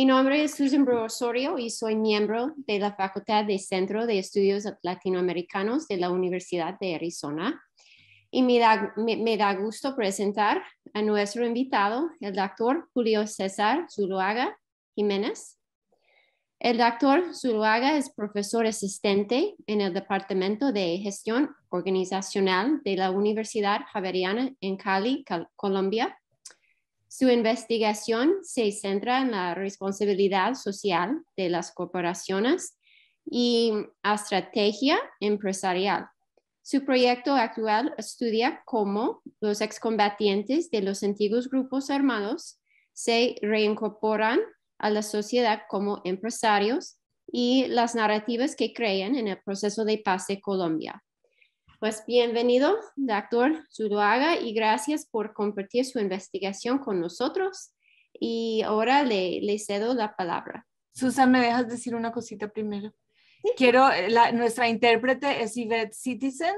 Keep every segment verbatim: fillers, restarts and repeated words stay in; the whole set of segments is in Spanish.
nombre es Susan Brewer Osorio y soy miembro de la Facultad de Centro de Estudios Latinoamericanos de la Universidad de Arizona. Y me da, me, me da gusto presentar a nuestro invitado, el doctor Julio César Zuluaga Jiménez. El doctor Zuluaga es profesor asistente en el Departamento de Gestión Organizacional de la Universidad Javeriana en Cali, Colombia. Su investigación se centra en la responsabilidad social de las corporaciones y estrategia empresarial. Su proyecto actual estudia cómo los excombatientes de los antiguos grupos armados se reincorporan a la sociedad como empresarios y las narrativas que crean en el proceso de paz de Colombia. Pues bienvenido, doctor Zuluaga, y gracias por compartir su investigación con nosotros. Y ahora le, le cedo la palabra. Susan, ¿me dejas decir una cosita primero? Sí. Quiero, la, nuestra intérprete es Yvette Citizen.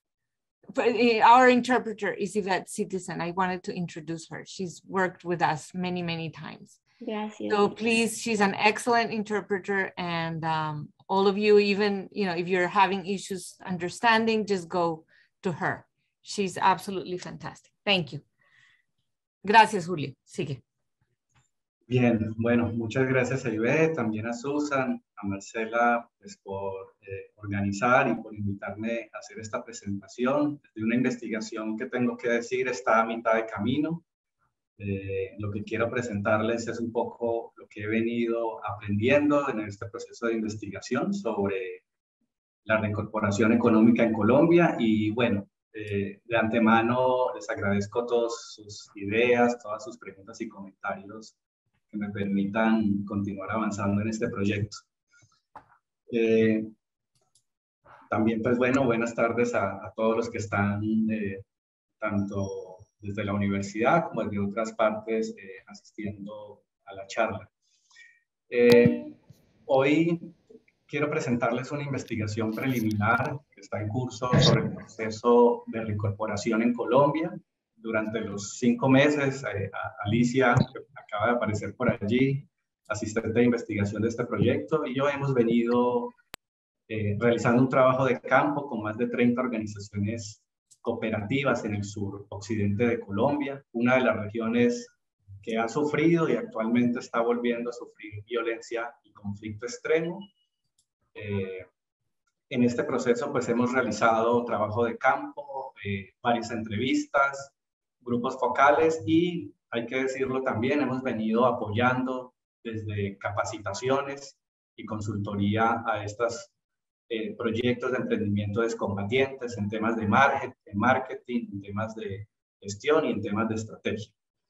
Our interpreter is Yvette Citizen. I wanted to introduce her. She's worked with us many, many times. Gracias. So please, she's an excellent interpreter, and um, all of you, even, you know, if you're having issues understanding, just go to her. She's absolutely fantastic. Thank you. Gracias, Julio. Sigue. Bien, bueno, muchas gracias a Ivette, también a Susan, a Marcela, pues, por eh, organizar y por invitarme a hacer esta presentación. De una investigación que tengo que decir está a mitad de camino. Eh, lo que quiero presentarles es un poco lo que he venido aprendiendo en este proceso de investigación sobre la reincorporación económica en Colombia y bueno, eh, de antemano les agradezco todas sus ideas, todas sus preguntas y comentarios que me permitan continuar avanzando en este proyecto. Eh, también pues bueno, buenas tardes a, a todos los que están eh, tanto desde la universidad como desde otras partes eh, asistiendo a la charla. Eh, hoy quiero presentarles una investigación preliminar que está en curso sobre el proceso de reincorporación en Colombia. Durante los cinco meses, eh, Alicia, que acaba de aparecer por allí, asistente de investigación de este proyecto, y yo hemos venido eh, realizando un trabajo de campo con más de treinta organizaciones cooperativas en el sur occidente de Colombia, una de las regiones que ha sufrido y actualmente está volviendo a sufrir violencia y conflicto extremo. Eh, en este proceso pues hemos realizado trabajo de campo, eh, varias entrevistas, grupos focales y, hay que decirlo también, hemos venido apoyando desde capacitaciones y consultoría a estas Eh, proyectos de emprendimiento de excombatientes en temas de marketing, en temas de gestión y en temas de estrategia.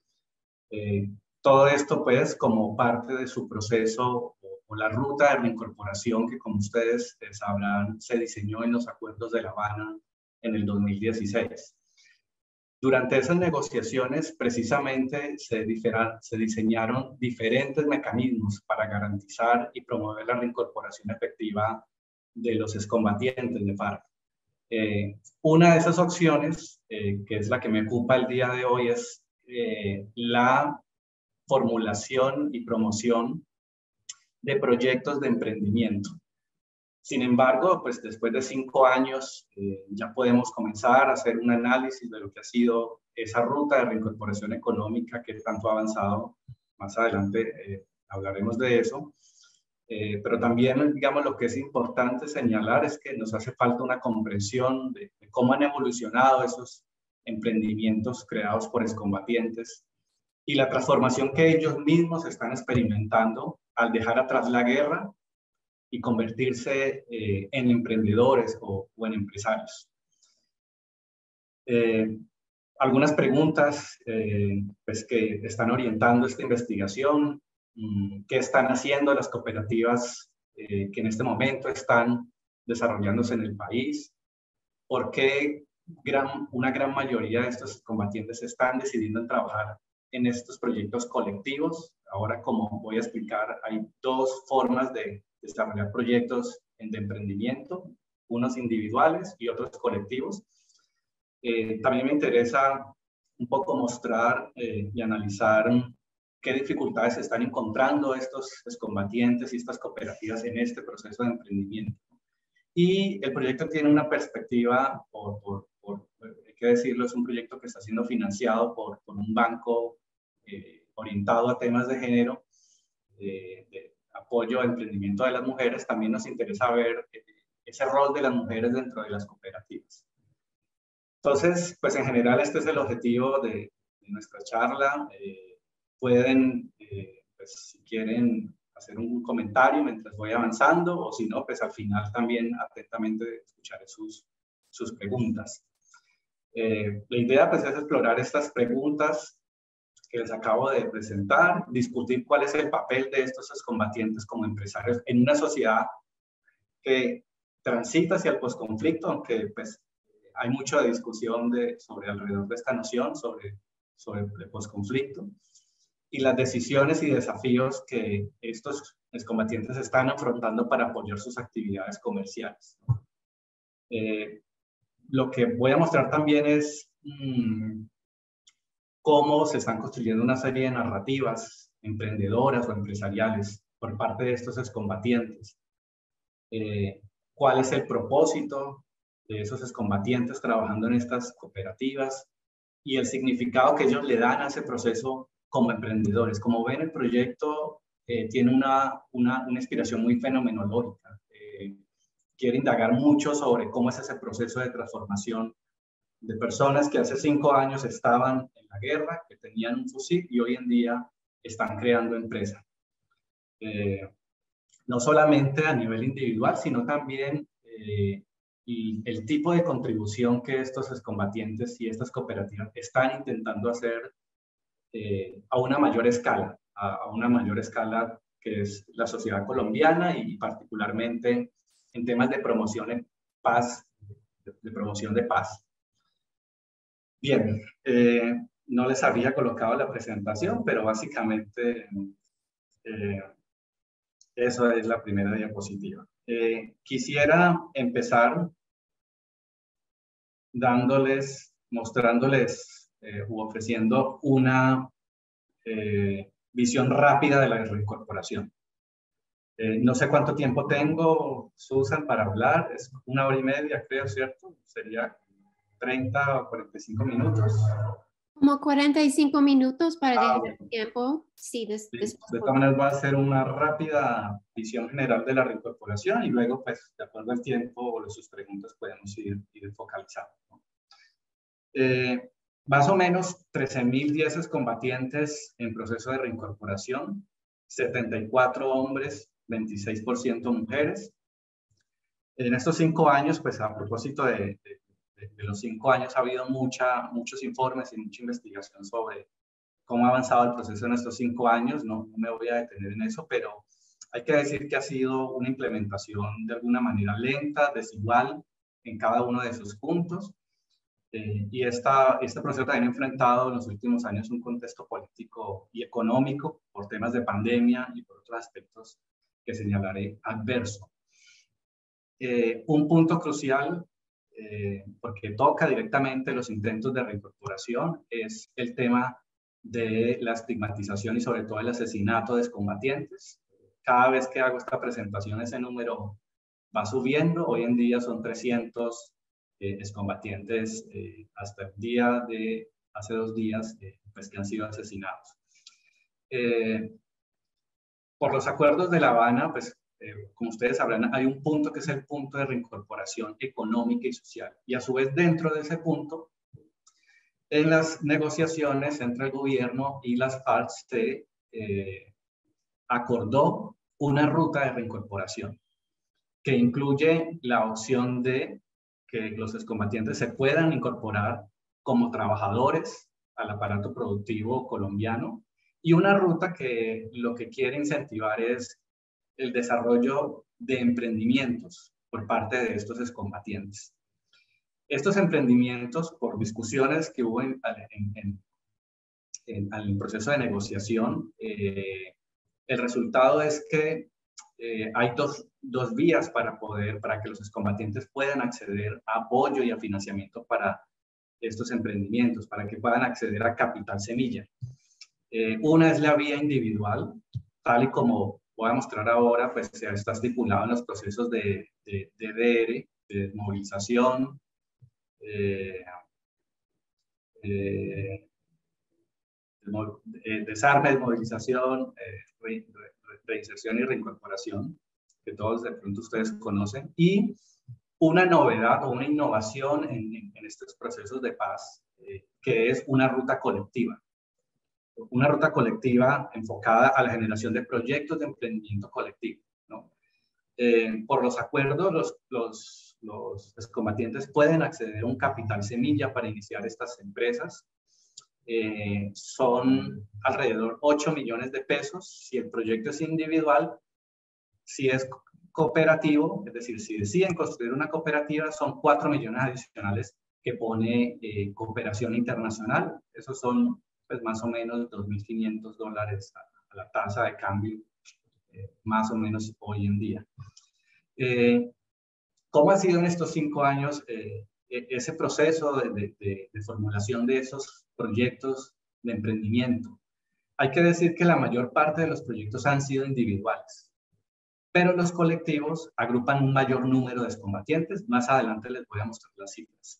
Eh, todo esto pues como parte de su proceso o, o la ruta de reincorporación que como ustedes eh, sabrán se diseñó en los acuerdos de La Habana en el dos mil dieciséis. Durante esas negociaciones precisamente se, se diseñaron diferentes mecanismos para garantizar y promover la reincorporación efectiva de los excombatientes de FARC. Eh, una de esas opciones, eh, que es la que me ocupa el día de hoy, es eh, la formulación y promoción de proyectos de emprendimiento. Sin embargo, pues después de cinco años eh, ya podemos comenzar a hacer un análisis de lo que ha sido esa ruta de reincorporación económica que tanto ha avanzado. Más adelante eh, hablaremos de eso. Eh, pero también, digamos, lo que es importante señalar es que nos hace falta una comprensión de, de cómo han evolucionado esos emprendimientos creados por excombatientes y la transformación que ellos mismos están experimentando al dejar atrás la guerra y convertirse eh, en emprendedores o, o en empresarios. Eh, algunas preguntas eh, pues, que están orientando esta investigación. ¿Qué están haciendo las cooperativas eh, que en este momento están desarrollándose en el país? ¿Por qué gran, una gran mayoría de estos combatientes están decidiendo en trabajar en estos proyectos colectivos? Ahora, como voy a explicar, hay dos formas de desarrollar proyectos de emprendimiento, unos individuales y otros colectivos. Eh, también me interesa un poco mostrar eh, y analizar qué dificultades están encontrando estos excombatientes y estas cooperativas en este proceso de emprendimiento. Y el proyecto tiene una perspectiva, por, por, por, hay que decirlo, es un proyecto que está siendo financiado por, por un banco eh, orientado a temas de género, eh, de apoyo al emprendimiento de las mujeres. También nos interesa ver eh, ese rol de las mujeres dentro de las cooperativas. Entonces, pues en general este es el objetivo de, de nuestra charla. Eh, pueden, eh, pues si quieren, hacer un comentario mientras voy avanzando, o si no, pues al final también atentamente escucharé sus, sus preguntas. Eh, la idea pues es explorar estas preguntas que les acabo de presentar, discutir cuál es el papel de estos excombatientes como empresarios en una sociedad que transita hacia el posconflicto, aunque pues hay mucha discusión de, sobre alrededor de esta noción, sobre, sobre el posconflicto, y las decisiones y desafíos que estos excombatientes están afrontando para apoyar sus actividades comerciales. Eh, lo que voy a mostrar también es mmm, cómo se están construyendo una serie de narrativas emprendedoras o empresariales por parte de estos excombatientes. Eh, ¿Cuál es el propósito de esos excombatientes trabajando en estas cooperativas y el significado que ellos le dan a ese proceso como emprendedores? Como ven, el proyecto eh, tiene una, una, una inspiración muy fenomenológica. Eh, quiere indagar mucho sobre cómo es ese proceso de transformación de personas que hace cinco años estaban en la guerra, que tenían un fusil y hoy en día están creando empresa. Eh, no solamente a nivel individual, sino también eh, y el tipo de contribución que estos excombatientes y estas cooperativas están intentando hacer eh, a una mayor escala, a, a una mayor escala que es la sociedad colombiana y particularmente en temas de promoción en paz, de, de promoción de paz. Bien, eh, no les había colocado la presentación, pero básicamente eh, eso es la primera diapositiva. Eh, quisiera empezar dándoles, mostrándoles eh, u ofreciendo una eh, visión rápida de la reincorporación. Eh, no sé cuánto tiempo tengo, Susan, para hablar. Es una hora y media, creo, ¿cierto? Sería treinta o cuarenta y cinco minutos. Como cuarenta y cinco minutos para Ah, dejar bueno. tiempo. Sí, des, Sí, después. de todas maneras voy a hacer una rápida visión general de la reincorporación y luego, pues, de acuerdo al tiempo o sus preguntas, podemos ir, ir focalizando, ¿no? Eh, más o menos trece mil diez excombatientes en proceso de reincorporación, setenta y cuatro hombres, veintiséis por ciento mujeres. En estos cinco años, pues a propósito de, de, de los cinco años, ha habido mucha, muchos informes y mucha investigación sobre cómo ha avanzado el proceso en estos cinco años. No, no me voy a detener en eso, pero hay que decir que ha sido una implementación de alguna manera lenta, desigual en cada uno de esos puntos. Eh, y esta, este proceso también ha enfrentado en los últimos años un contexto político y económico por temas de pandemia y por otros aspectos que señalaré adverso. Eh, un punto crucial, eh, porque toca directamente los intentos de reincorporación, es el tema de la estigmatización y sobre todo el asesinato de excombatientes. Cada vez que hago esta presentación ese número va subiendo. Hoy en día son trescientos eh, excombatientes eh, hasta el día de hace dos días eh, pues, que han sido asesinados. Eh, por los acuerdos de La Habana, pues eh, como ustedes sabrán, hay un punto que es el punto de reincorporación económica y social. Y a su vez dentro de ese punto, en las negociaciones entre el gobierno y las FARC se eh, acordó una ruta de reincorporación que incluye la opción de que los excombatientes se puedan incorporar como trabajadores al aparato productivo colombiano y una ruta que lo que quiere incentivar es el desarrollo de emprendimientos por parte de estos excombatientes. Estos emprendimientos, por discusiones que hubo en, en, en, en el proceso de negociación, eh, el resultado es que eh, hay dos, dos vías para poder, para que los excombatientes puedan acceder a apoyo y a financiamiento para estos emprendimientos, para que puedan acceder a capital semilla. Eh, una es la vía individual, tal y como voy a mostrar ahora, pues ya está estipulado en los procesos de, de, de D D R, de movilización, eh, eh, de, desarme, desmovilización, eh, re, re, reinserción y reincorporación, que todos de pronto ustedes conocen, y una novedad o una innovación en, en, en estos procesos de paz, eh, que es una ruta colectiva. Una ruta colectiva enfocada a la generación de proyectos de emprendimiento colectivo, ¿no? Eh, por los acuerdos, los, los, los excombatientes pueden acceder a un capital semilla para iniciar estas empresas. Eh, son alrededor ocho millones de pesos. Si el proyecto es individual, si es cooperativo, es decir, si deciden construir una cooperativa, son cuatro millones adicionales que pone eh, cooperación internacional. Esos son pues más o menos dos mil quinientos dólares a, a la tasa de cambio, eh, más o menos hoy en día. Eh, ¿Cómo ha sido en estos cinco años eh, ese proceso de, de, de, de formulación de esos proyectos de emprendimiento? Hay que decir que la mayor parte de los proyectos han sido individuales, pero los colectivos agrupan un mayor número de excombatientes. Más adelante les voy a mostrar las cifras.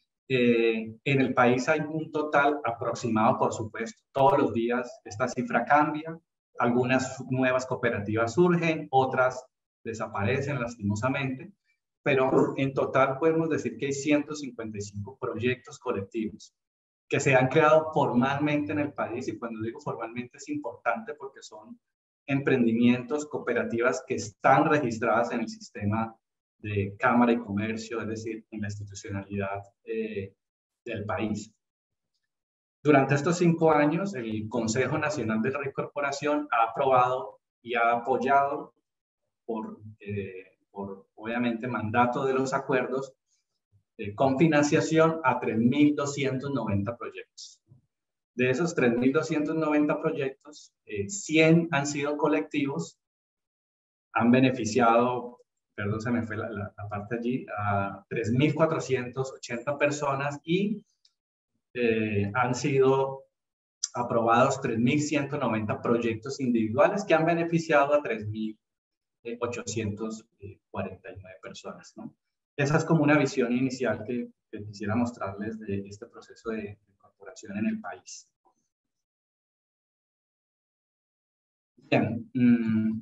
Eh, en el país hay un total aproximado, por supuesto, todos los días esta cifra cambia, algunas nuevas cooperativas surgen, otras desaparecen lastimosamente, pero en total podemos decir que hay ciento cincuenta y cinco proyectos colectivos que se han creado formalmente en el país, y cuando digo formalmente es importante porque son emprendimientos, cooperativas que están registradas en el sistema de Cámara y Comercio, es decir, en la institucionalidad eh, del país. Durante estos cinco años, el Consejo Nacional de Reincorporación ha aprobado y ha apoyado por, eh, por obviamente, mandato de los acuerdos eh, con financiación a tres mil doscientos noventa proyectos. De esos tres mil doscientos noventa proyectos, eh, cien han sido colectivos, han beneficiado, perdón, se me fue la, la, la parte allí, a tres mil cuatrocientas ochenta personas, y eh, han sido aprobados tres mil ciento noventa proyectos individuales que han beneficiado a tres mil ochocientas cuarenta y nueve personas, ¿no? Esa es como una visión inicial que, que quisiera mostrarles de este proceso de, de incorporación en el país. Bien. Mmm,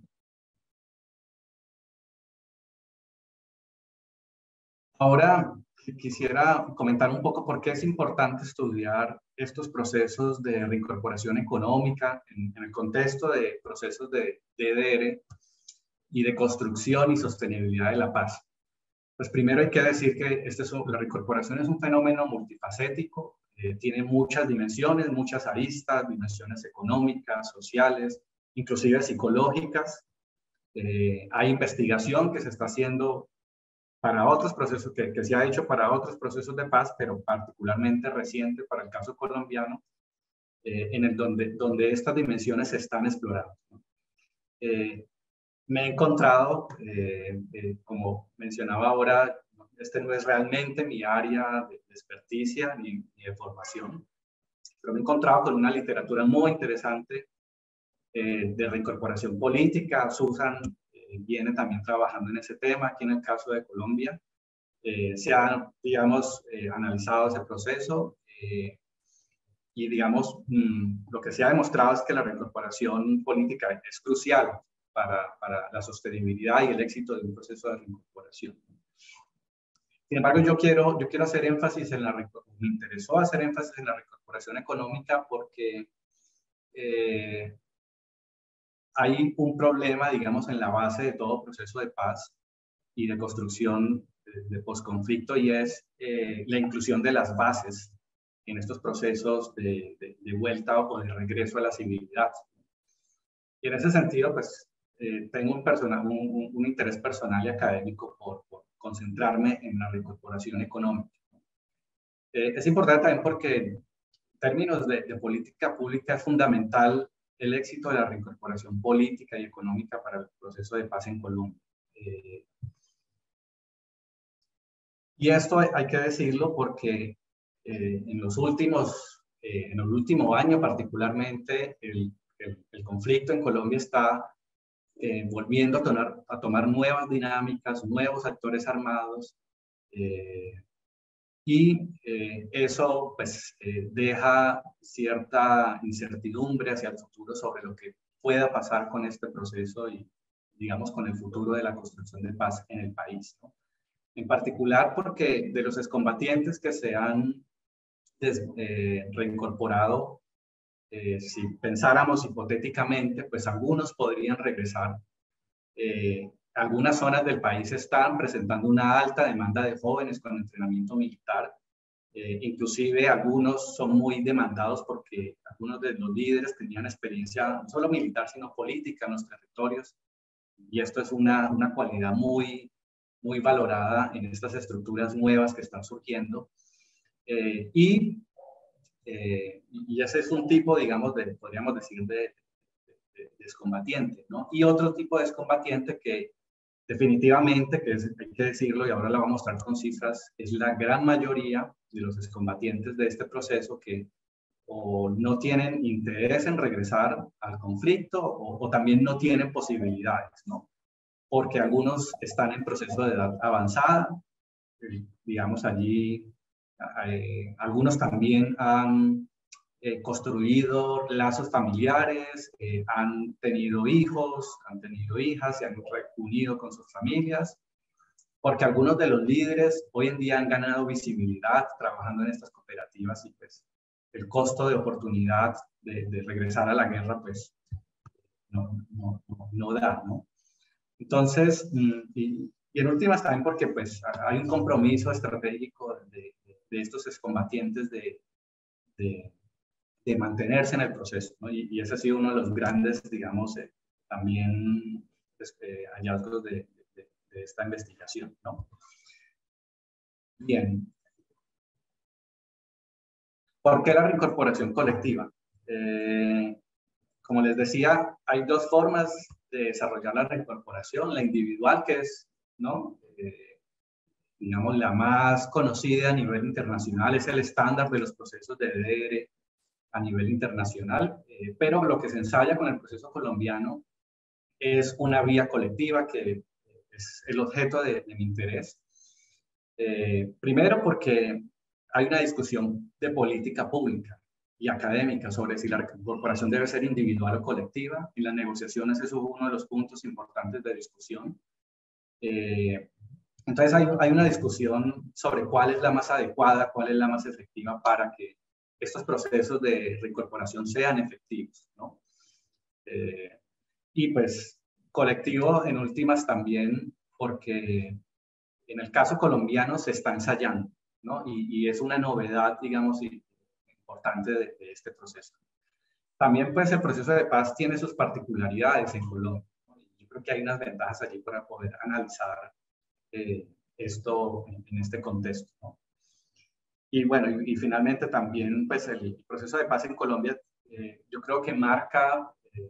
Ahora quisiera comentar un poco por qué es importante estudiar estos procesos de reincorporación económica en, en el contexto de procesos de D D R y de construcción y sostenibilidad de la paz. Pues primero hay que decir que este es un, la reincorporación es un fenómeno multifacético, eh, tiene muchas dimensiones, muchas aristas, dimensiones económicas, sociales, inclusive psicológicas. Eh, hay investigación que se está haciendo para otros procesos, que, que se ha hecho para otros procesos de paz, pero particularmente reciente para el caso colombiano, eh, en el donde, donde estas dimensiones se están explorando, ¿no? Eh, me he encontrado, eh, eh, como mencionaba ahora, este no es realmente mi área de, de experticia ni, ni de formación, pero me he encontrado con una literatura muy interesante eh, de reincorporación política. Susan eh, viene también trabajando en ese tema aquí en el caso de Colombia. Eh, se ha, digamos, eh, analizado ese proceso eh, y, digamos, mmm, lo que se ha demostrado es que la reincorporación política es crucial para, para la sostenibilidad y el éxito de un proceso de reincorporación. Sin embargo, yo quiero, yo quiero hacer énfasis en la, me interesó hacer énfasis en la reincorporación económica porque eh, hay un problema, digamos, en la base de todo proceso de paz y de construcción de, de posconflicto, y es eh, la inclusión de las bases en estos procesos de, de, de vuelta o de regreso a la civilidad. Y en ese sentido, pues, eh, tengo un, personal, un, un interés personal y académico por, por concentrarme en la reincorporación económica. Eh, es importante también porque en términos de, de política pública es fundamental el éxito de la reincorporación política y económica para el proceso de paz en Colombia. Eh, y esto hay, hay que decirlo porque eh, en los últimos eh, en el último año particularmente, el, el, el conflicto en Colombia está eh, volviendo a tomar, a tomar nuevas dinámicas, nuevos actores armados, eh, y eh, eso pues eh, deja cierta incertidumbre hacia el futuro sobre lo que pueda pasar con este proceso y, digamos, con el futuro de la construcción de paz en el país, ¿no? En particular porque de los excombatientes que se han des, eh, reincorporado, eh, si pensáramos hipotéticamente, pues algunos podrían regresar. Eh, algunas zonas del país están presentando una alta demanda de jóvenes con entrenamiento militar. Eh, inclusive algunos son muy demandados porque algunos de los líderes tenían experiencia no solo militar, sino política en los territorios. Y esto es una, una cualidad muy, muy valorada en estas estructuras nuevas que están surgiendo. Eh, y, eh, y ese es un tipo, digamos, de, podríamos decir, de, de, de, de excombatiente, ¿no? Y otro tipo de excombatiente que definitivamente, que es, hay que decirlo y ahora la voy a mostrar con cifras, es la gran mayoría de los excombatientes de este proceso que o no tienen interés en regresar al conflicto o, o también no tienen posibilidades, ¿no? Porque algunos están en proceso de edad avanzada, digamos allí, eh, algunos también han eh, construido lazos familiares, eh, han tenido hijos, han tenido hijas, se han reunido con sus familias, porque algunos de los líderes hoy en día han ganado visibilidad trabajando en estas cooperativas y pues el costo de oportunidad de, de regresar a la guerra pues no, no, no, no da, ¿no? Entonces, y, y en últimas también porque pues hay un compromiso estratégico de, de, de estos excombatientes de, de, de mantenerse en el proceso, ¿no? Y, y ese ha sido uno de los grandes, digamos, eh, también pues, eh, hallazgos de, de, de esta investigación, ¿no? Bien. ¿Por qué la reincorporación colectiva? Eh, como les decía, hay dos formas de desarrollar la reincorporación, la individual, que es, ¿no? Eh, digamos, la más conocida a nivel internacional, es el estándar de los procesos de D D R a nivel internacional, eh, pero lo que se ensaya con el proceso colombiano es una vía colectiva que es el objeto de, de mi interés. Eh, primero porque hay una discusión de política pública y académica sobre si la reincorporación debe ser individual o colectiva. En las negociaciones eso es uno de los puntos importantes de discusión. Eh, entonces hay, hay una discusión sobre cuál es la más adecuada, cuál es la más efectiva para que estos procesos de reincorporación sean efectivos, ¿no? Eh, y pues colectivo en últimas también porque en el caso colombiano se está ensayando, ¿no? Y, y es una novedad, digamos, importante de, de este proceso. También pues el proceso de paz tiene sus particularidades en Colombia, ¿no? Yo creo que hay unas ventajas allí para poder analizar eh, esto en, en este contexto, ¿no? Y bueno, y, y finalmente también pues el proceso de paz en Colombia eh, yo creo que marca eh,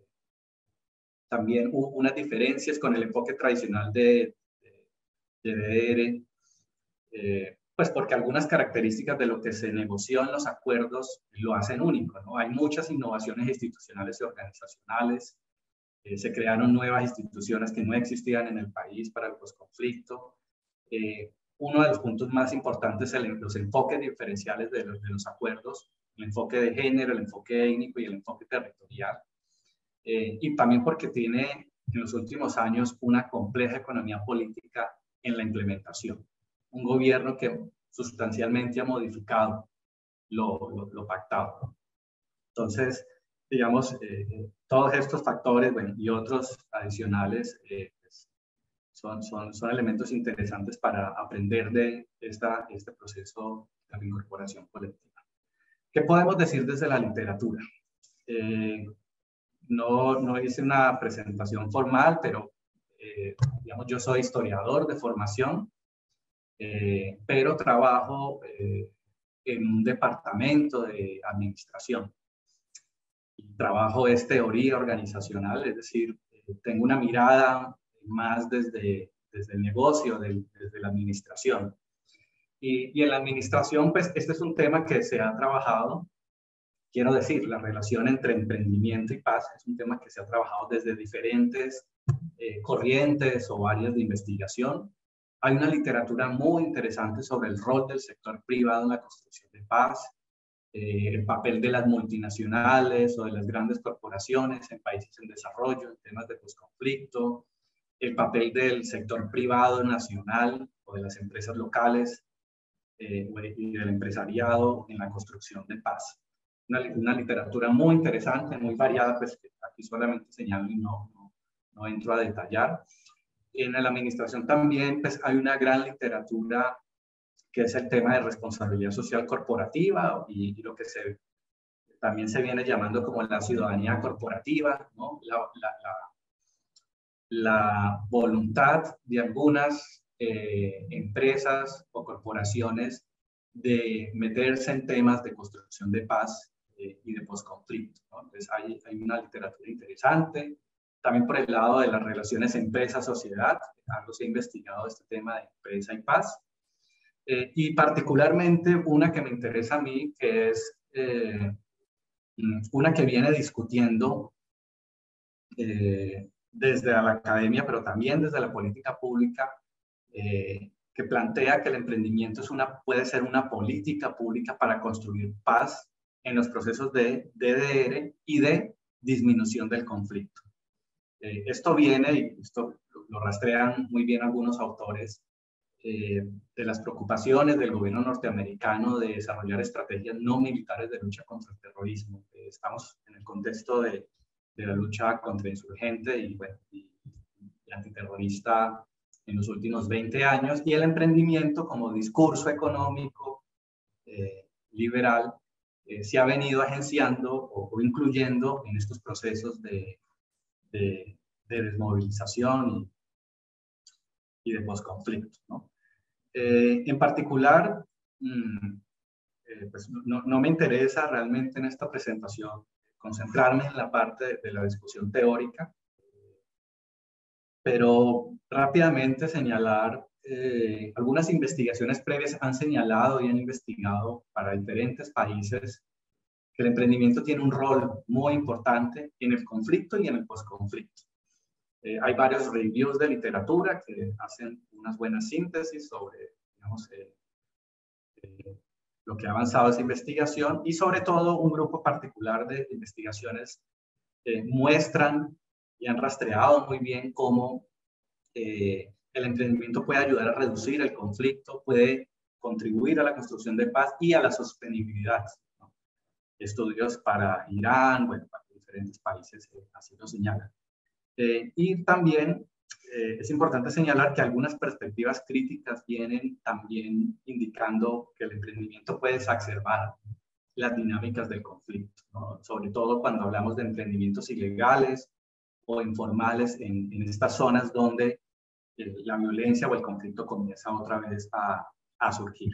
también unas diferencias con el enfoque tradicional de, de, de D D R, eh, pues porque algunas características de lo que se negoció en los acuerdos lo hacen único, ¿no? Hay muchas innovaciones institucionales y organizacionales, eh, se crearon nuevas instituciones que no existían en el país para el posconflicto. Eh, uno de los puntos más importantes es el, los enfoques diferenciales de los, de los acuerdos, el enfoque de género, el enfoque étnico y el enfoque territorial. Eh, y también porque tiene en los últimos años una compleja economía política en la implementación. Un gobierno que sustancialmente ha modificado lo, lo, lo pactado. Entonces, digamos, eh, todos estos factores, bueno, y otros adicionales eh, pues, son, son, son elementos interesantes para aprender de esta, este proceso de reincorporación colectiva. ¿Qué podemos decir desde la literatura? Eh, no, no hice una presentación formal, pero eh, digamos, yo soy historiador de formación, eh, pero trabajo eh, en un departamento de administración. Y trabajo es teoría organizacional, es decir, eh, tengo una mirada más desde, desde el negocio, del, desde la administración. Y, y en la administración, pues este es un tema que se ha trabajado quiero decir, la relación entre emprendimiento y paz es un tema que se ha trabajado desde diferentes eh, corrientes o áreas de investigación. Hay una literatura muy interesante sobre el rol del sector privado en la construcción de paz, eh, el papel de las multinacionales o de las grandes corporaciones en países en desarrollo, en temas de posconflicto, el papel del sector privado nacional o de las empresas locales eh, y del empresariado en la construcción de paz. Una, una literatura muy interesante, muy variada, pues que aquí solamente señalo y no, no, no entro a detallar. En la administración también pues, hay una gran literatura que es el tema de responsabilidad social corporativa y, y lo que se, también se viene llamando como la ciudadanía corporativa, ¿no? la, la, la, la voluntad de algunas eh, empresas o corporaciones de meterse en temas de construcción de paz eh, y de posconflicto, ¿no? Entonces hay, hay una literatura interesante. También por el lado de las relaciones empresa-sociedad, algo se ha investigado este tema de empresa y paz. Eh, y particularmente una que me interesa a mí, que es eh, una que viene discutiendo eh, desde la academia, pero también desde la política pública, eh, que plantea que el emprendimiento es una, puede ser una política pública para construir paz en los procesos de D D R y de disminución del conflicto. Eh, esto viene, y esto lo rastrean muy bien algunos autores, eh, de las preocupaciones del gobierno norteamericano de desarrollar estrategias no militares de lucha contra el terrorismo. Eh, estamos en el contexto de, de la lucha contra insurgente y, bueno, y, y antiterrorista en los últimos veinte años, y el emprendimiento como discurso económico eh, liberal eh, se ha venido agenciando o, o incluyendo en estos procesos de, de, de desmovilización y, y de posconflicto, ¿no? Eh, en particular, mmm, eh, pues no, no me interesa realmente en esta presentación concentrarme en la parte de, de la discusión teórica, pero rápidamente señalar, eh, algunas investigaciones previas han señalado y han investigado para diferentes países que el emprendimiento tiene un rol muy importante en el conflicto y en el posconflicto. Eh, hay varios reviews de literatura que hacen unas buenas síntesis sobre, digamos, eh, eh, lo que ha avanzado esa investigación, y sobre todo un grupo particular de investigaciones eh, muestran y han rastreado muy bien cómo eh, el emprendimiento puede ayudar a reducir el conflicto, puede contribuir a la construcción de paz y a la sostenibilidad, ¿no? Estudios para Irán, bueno, para diferentes países eh, así lo señalan. Eh, y también eh, es importante señalar que algunas perspectivas críticas vienen también indicando que el emprendimiento puede exacerbar las dinámicas del conflicto, ¿no? Sobre todo cuando hablamos de emprendimientos ilegales o informales en, en estas zonas donde eh, la violencia o el conflicto comienza otra vez a, a surgir.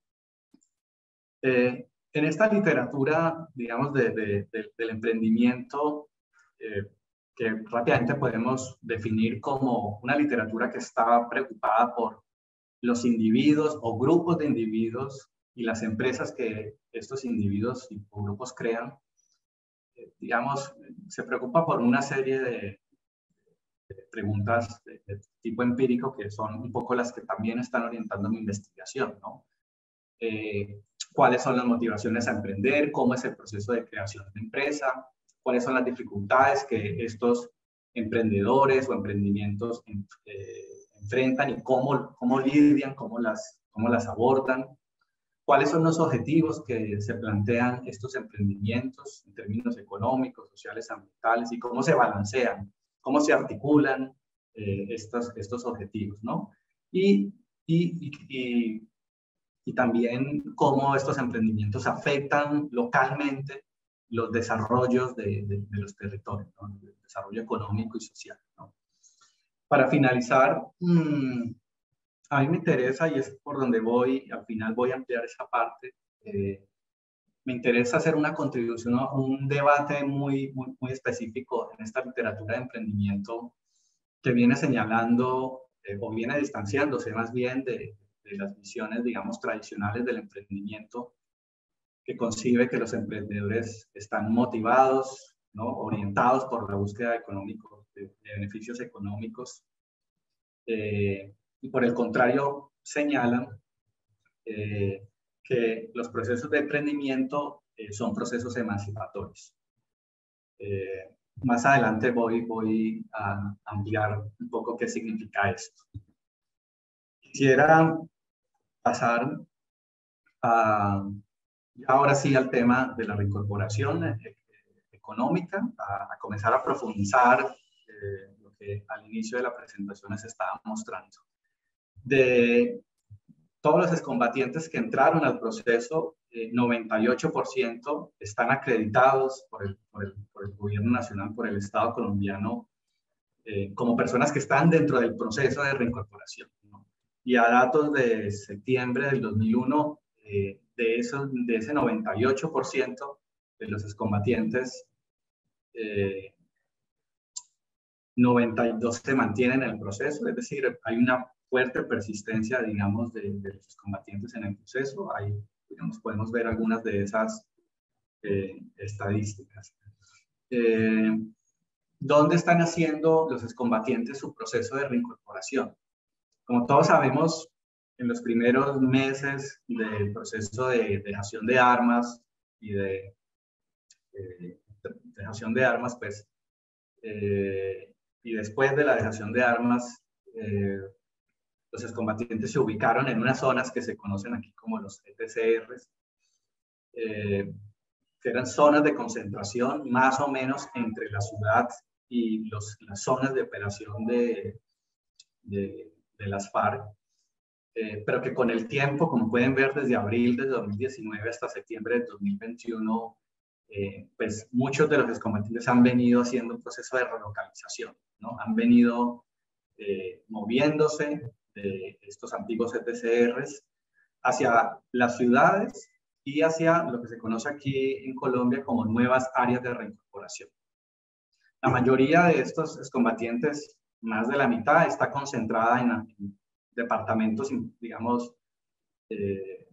Eh, en esta literatura, digamos, de, de, de, del emprendimiento, eh, que rápidamente podemos definir como una literatura que está preocupada por los individuos o grupos de individuos y las empresas que estos individuos o grupos crean, eh, digamos, se preocupa por una serie de, de preguntas de, de tipo empírico que son un poco las que también están orientando mi investigación, ¿no? Eh, ¿Cuáles son las motivaciones a emprender? ¿Cómo es el proceso de creación de empresa? ¿Cuáles son las dificultades que estos emprendedores o emprendimientos eh, enfrentan y cómo, cómo lidian, cómo las, cómo las abordan? ¿Cuáles son los objetivos que se plantean estos emprendimientos en términos económicos, sociales, ambientales, y cómo se balancean, cómo se articulan eh, estos, estos objetivos, ¿no? Y, y, y, y, y también cómo estos emprendimientos afectan localmente los desarrollos de, de, de los territorios, ¿no? El desarrollo económico y social, ¿no? Para finalizar, mmm, a mí me interesa, y es por donde voy, al final voy a ampliar esa parte, eh, me interesa hacer una contribución a un debate muy, muy, muy específico en esta literatura de emprendimiento que viene señalando eh, o viene distanciándose más bien de, de las visiones, digamos, tradicionales del emprendimiento, que concibe que los emprendedores están motivados, ¿no? Orientados por la búsqueda económico, de, de beneficios económicos, eh, y por el contrario señalan eh, que los procesos de emprendimiento eh, son procesos emancipatorios. Eh, más adelante voy, voy a ampliar un poco qué significa esto. Quisiera pasar a, ahora sí al tema de la reincorporación eh, económica, a, a comenzar a profundizar eh, lo que al inicio de la presentación se estaba mostrando. De todos los excombatientes que entraron al proceso, eh, noventa y ocho por ciento están acreditados por el, por, el, por el gobierno nacional, por el Estado colombiano, eh, como personas que están dentro del proceso de reincorporación, ¿no? Y a datos de septiembre del dos mil uno, eh, de, esos, de ese noventa y ocho por ciento de los excombatientes, eh, noventa y dos se mantienen en el proceso, es decir, hay una fuerte persistencia, digamos, de, de los combatientes en el proceso. Ahí, digamos, podemos ver algunas de esas eh, estadísticas. Eh, ¿Dónde están haciendo los excombatientes su proceso de reincorporación? Como todos sabemos, en los primeros meses del proceso de dejación de armas y de, eh, de dejación de armas, pues, eh, y después de la dejación de armas, eh, los excombatientes se ubicaron en unas zonas que se conocen aquí como los E T C Rs, eh, que eran zonas de concentración más o menos entre la ciudad y los, las zonas de operación de, de, de las FARC, eh, pero que con el tiempo, como pueden ver desde abril de dos mil diecinueve hasta septiembre de dos mil veintiuno, eh, pues muchos de los excombatientes han venido haciendo un proceso de relocalización, ¿no? Han venido eh, moviéndose de estos antiguos E T C Rs hacia las ciudades y hacia lo que se conoce aquí en Colombia como nuevas áreas de reincorporación. La mayoría de estos excombatientes, más de la mitad, está concentrada en, en departamentos, digamos, eh,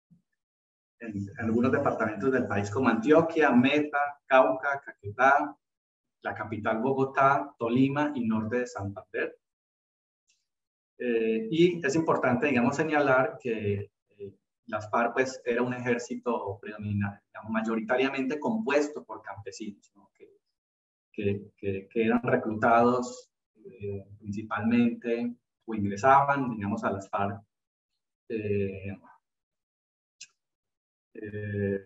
en, en algunos departamentos del país como Antioquia, Meta, Cauca, Caquetá, la capital Bogotá, Tolima y norte de Santander. Eh, y es importante, digamos, señalar que eh, las FARC pues, era un ejército predominante, digamos, mayoritariamente compuesto por campesinos, ¿no? que, que, que, que eran reclutados eh, principalmente o ingresaban, digamos, a las FARC eh, eh,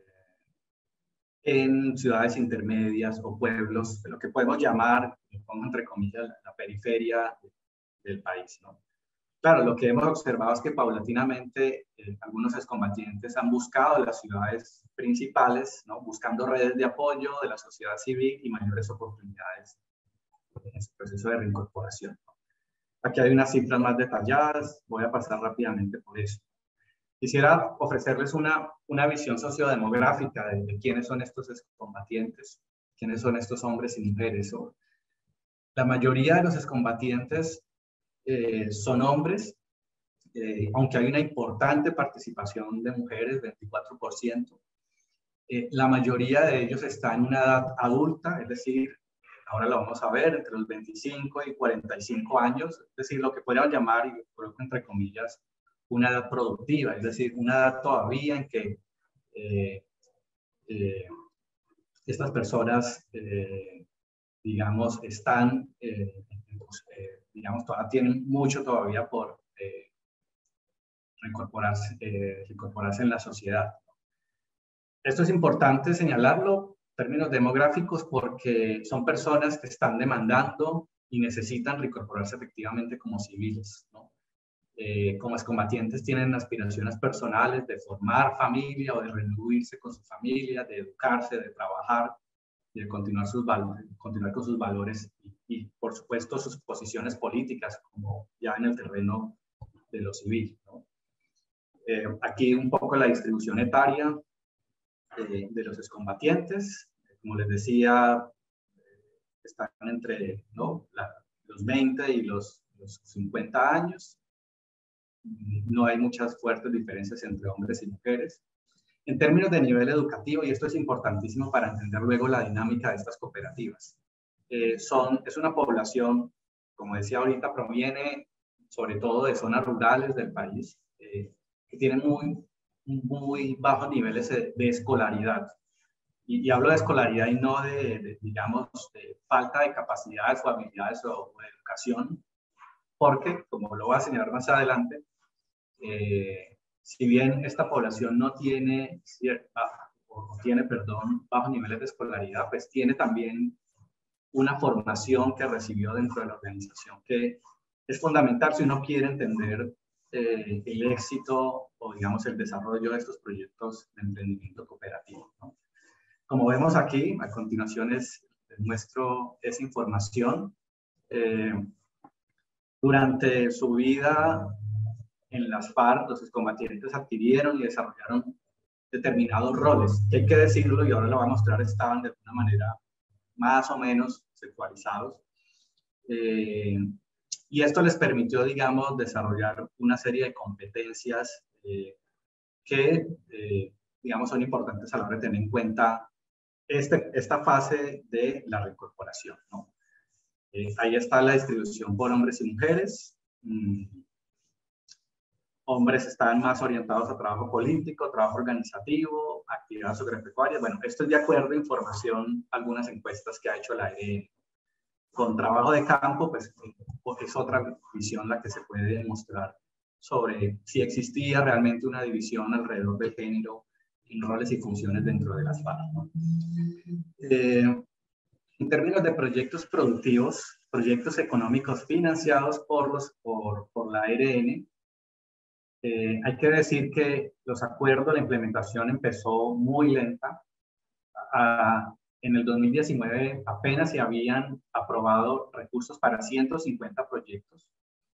en ciudades intermedias o pueblos, lo que podemos llamar, lo pongo entre comillas, la, la periferia del país, ¿no? Claro, lo que hemos observado es que paulatinamente eh, algunos excombatientes han buscado las ciudades principales, ¿no? Buscando redes de apoyo de la sociedad civil y mayores oportunidades en este proceso de reincorporación. Aquí hay unas cifras más detalladas, voy a pasar rápidamente por eso. Quisiera ofrecerles una, una visión sociodemográfica de, de quiénes son estos excombatientes, quiénes son estos hombres y mujeres. O, la mayoría de los excombatientes Eh, son hombres, eh, aunque hay una importante participación de mujeres, veinticuatro por ciento. Eh, la mayoría de ellos está en una edad adulta, es decir, ahora lo vamos a ver, entre los veinticinco y cuarenta y cinco años, es decir, lo que podríamos llamar, y coloco entre comillas, una edad productiva, es decir, una edad todavía en que eh, eh, estas personas, eh, digamos, están, eh, pues, eh, digamos, todavía tienen mucho todavía por eh, reincorporarse, eh, reincorporarse en la sociedad. Esto es importante señalarlo en términos demográficos porque son personas que están demandando y necesitan reincorporarse efectivamente como civiles, ¿no? Eh, como excombatientes tienen aspiraciones personales de formar familia o de reunirse con su familia, de educarse, de trabajar, de continuar, sus valores, continuar con sus valores y, y, por supuesto, sus posiciones políticas, como ya en el terreno de lo civil, ¿no? Eh, aquí un poco la distribución etaria eh, de los excombatientes. Como les decía, eh, están entre, ¿no? la, los veinte y los, los cincuenta años. No hay muchas fuertes diferencias entre hombres y mujeres. En términos de nivel educativo, y esto es importantísimo para entender luego la dinámica de estas cooperativas, eh, son, es una población, como decía ahorita, proviene sobre todo de zonas rurales del país, eh, que tienen muy, muy bajos niveles de, de escolaridad. Y, y hablo de escolaridad y no de, de digamos, de falta de capacidades o habilidades o, o de educación, porque, como lo voy a señalar más adelante, eh, si bien esta población no tiene, cierta, o tiene, perdón, bajos niveles de escolaridad, pues tiene también una formación que recibió dentro de la organización, que es fundamental si uno quiere entender eh, el éxito o, digamos, el desarrollo de estos proyectos de emprendimiento cooperativo, ¿no? Como vemos aquí, a continuación es, les muestro esa información. Eh, durante su vida en las FARC, los excombatientes adquirieron y desarrollaron determinados roles, que hay que decirlo, y ahora lo voy a mostrar, estaban de alguna manera más o menos sexualizados. Eh, y esto les permitió, digamos, desarrollar una serie de competencias eh, que, eh, digamos, son importantes a la hora de tener en cuenta este, esta fase de la reincorporación, ¿no? Eh, ahí está la distribución por hombres y mujeres. Mm. Hombres están más orientados a trabajo político, trabajo organizativo, actividades agropecuarias. Bueno, esto es de acuerdo a información, algunas encuestas que ha hecho la A R N. Con trabajo de campo, pues es otra visión la que se puede demostrar sobre si existía realmente una división alrededor del género en roles y funciones dentro de las FARC, ¿no? Eh, en términos de proyectos productivos, proyectos económicos financiados por, los, por, por la A R N, Eh, hay que decir que los acuerdos, la implementación empezó muy lenta. A, en el dos mil diecinueve apenas se habían aprobado recursos para ciento cincuenta proyectos.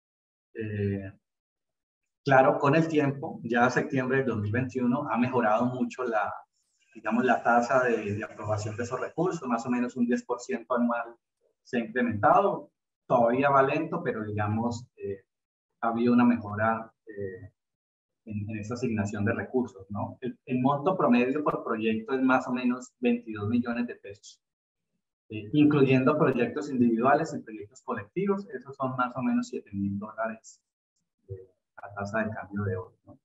Eh, claro, con el tiempo, ya a septiembre del dos mil veintiuno, ha mejorado mucho la, digamos, la tasa de, de aprobación de esos recursos, más o menos un diez por ciento anual se ha incrementado. Todavía va lento, pero digamos, eh, ha habido una mejora eh, En, en esa asignación de recursos, ¿no? El, el monto promedio por proyecto es más o menos veintidós millones de pesos, eh, incluyendo proyectos individuales y proyectos colectivos, esos son más o menos siete mil dólares eh, a tasa de cambio de hoy, ¿no?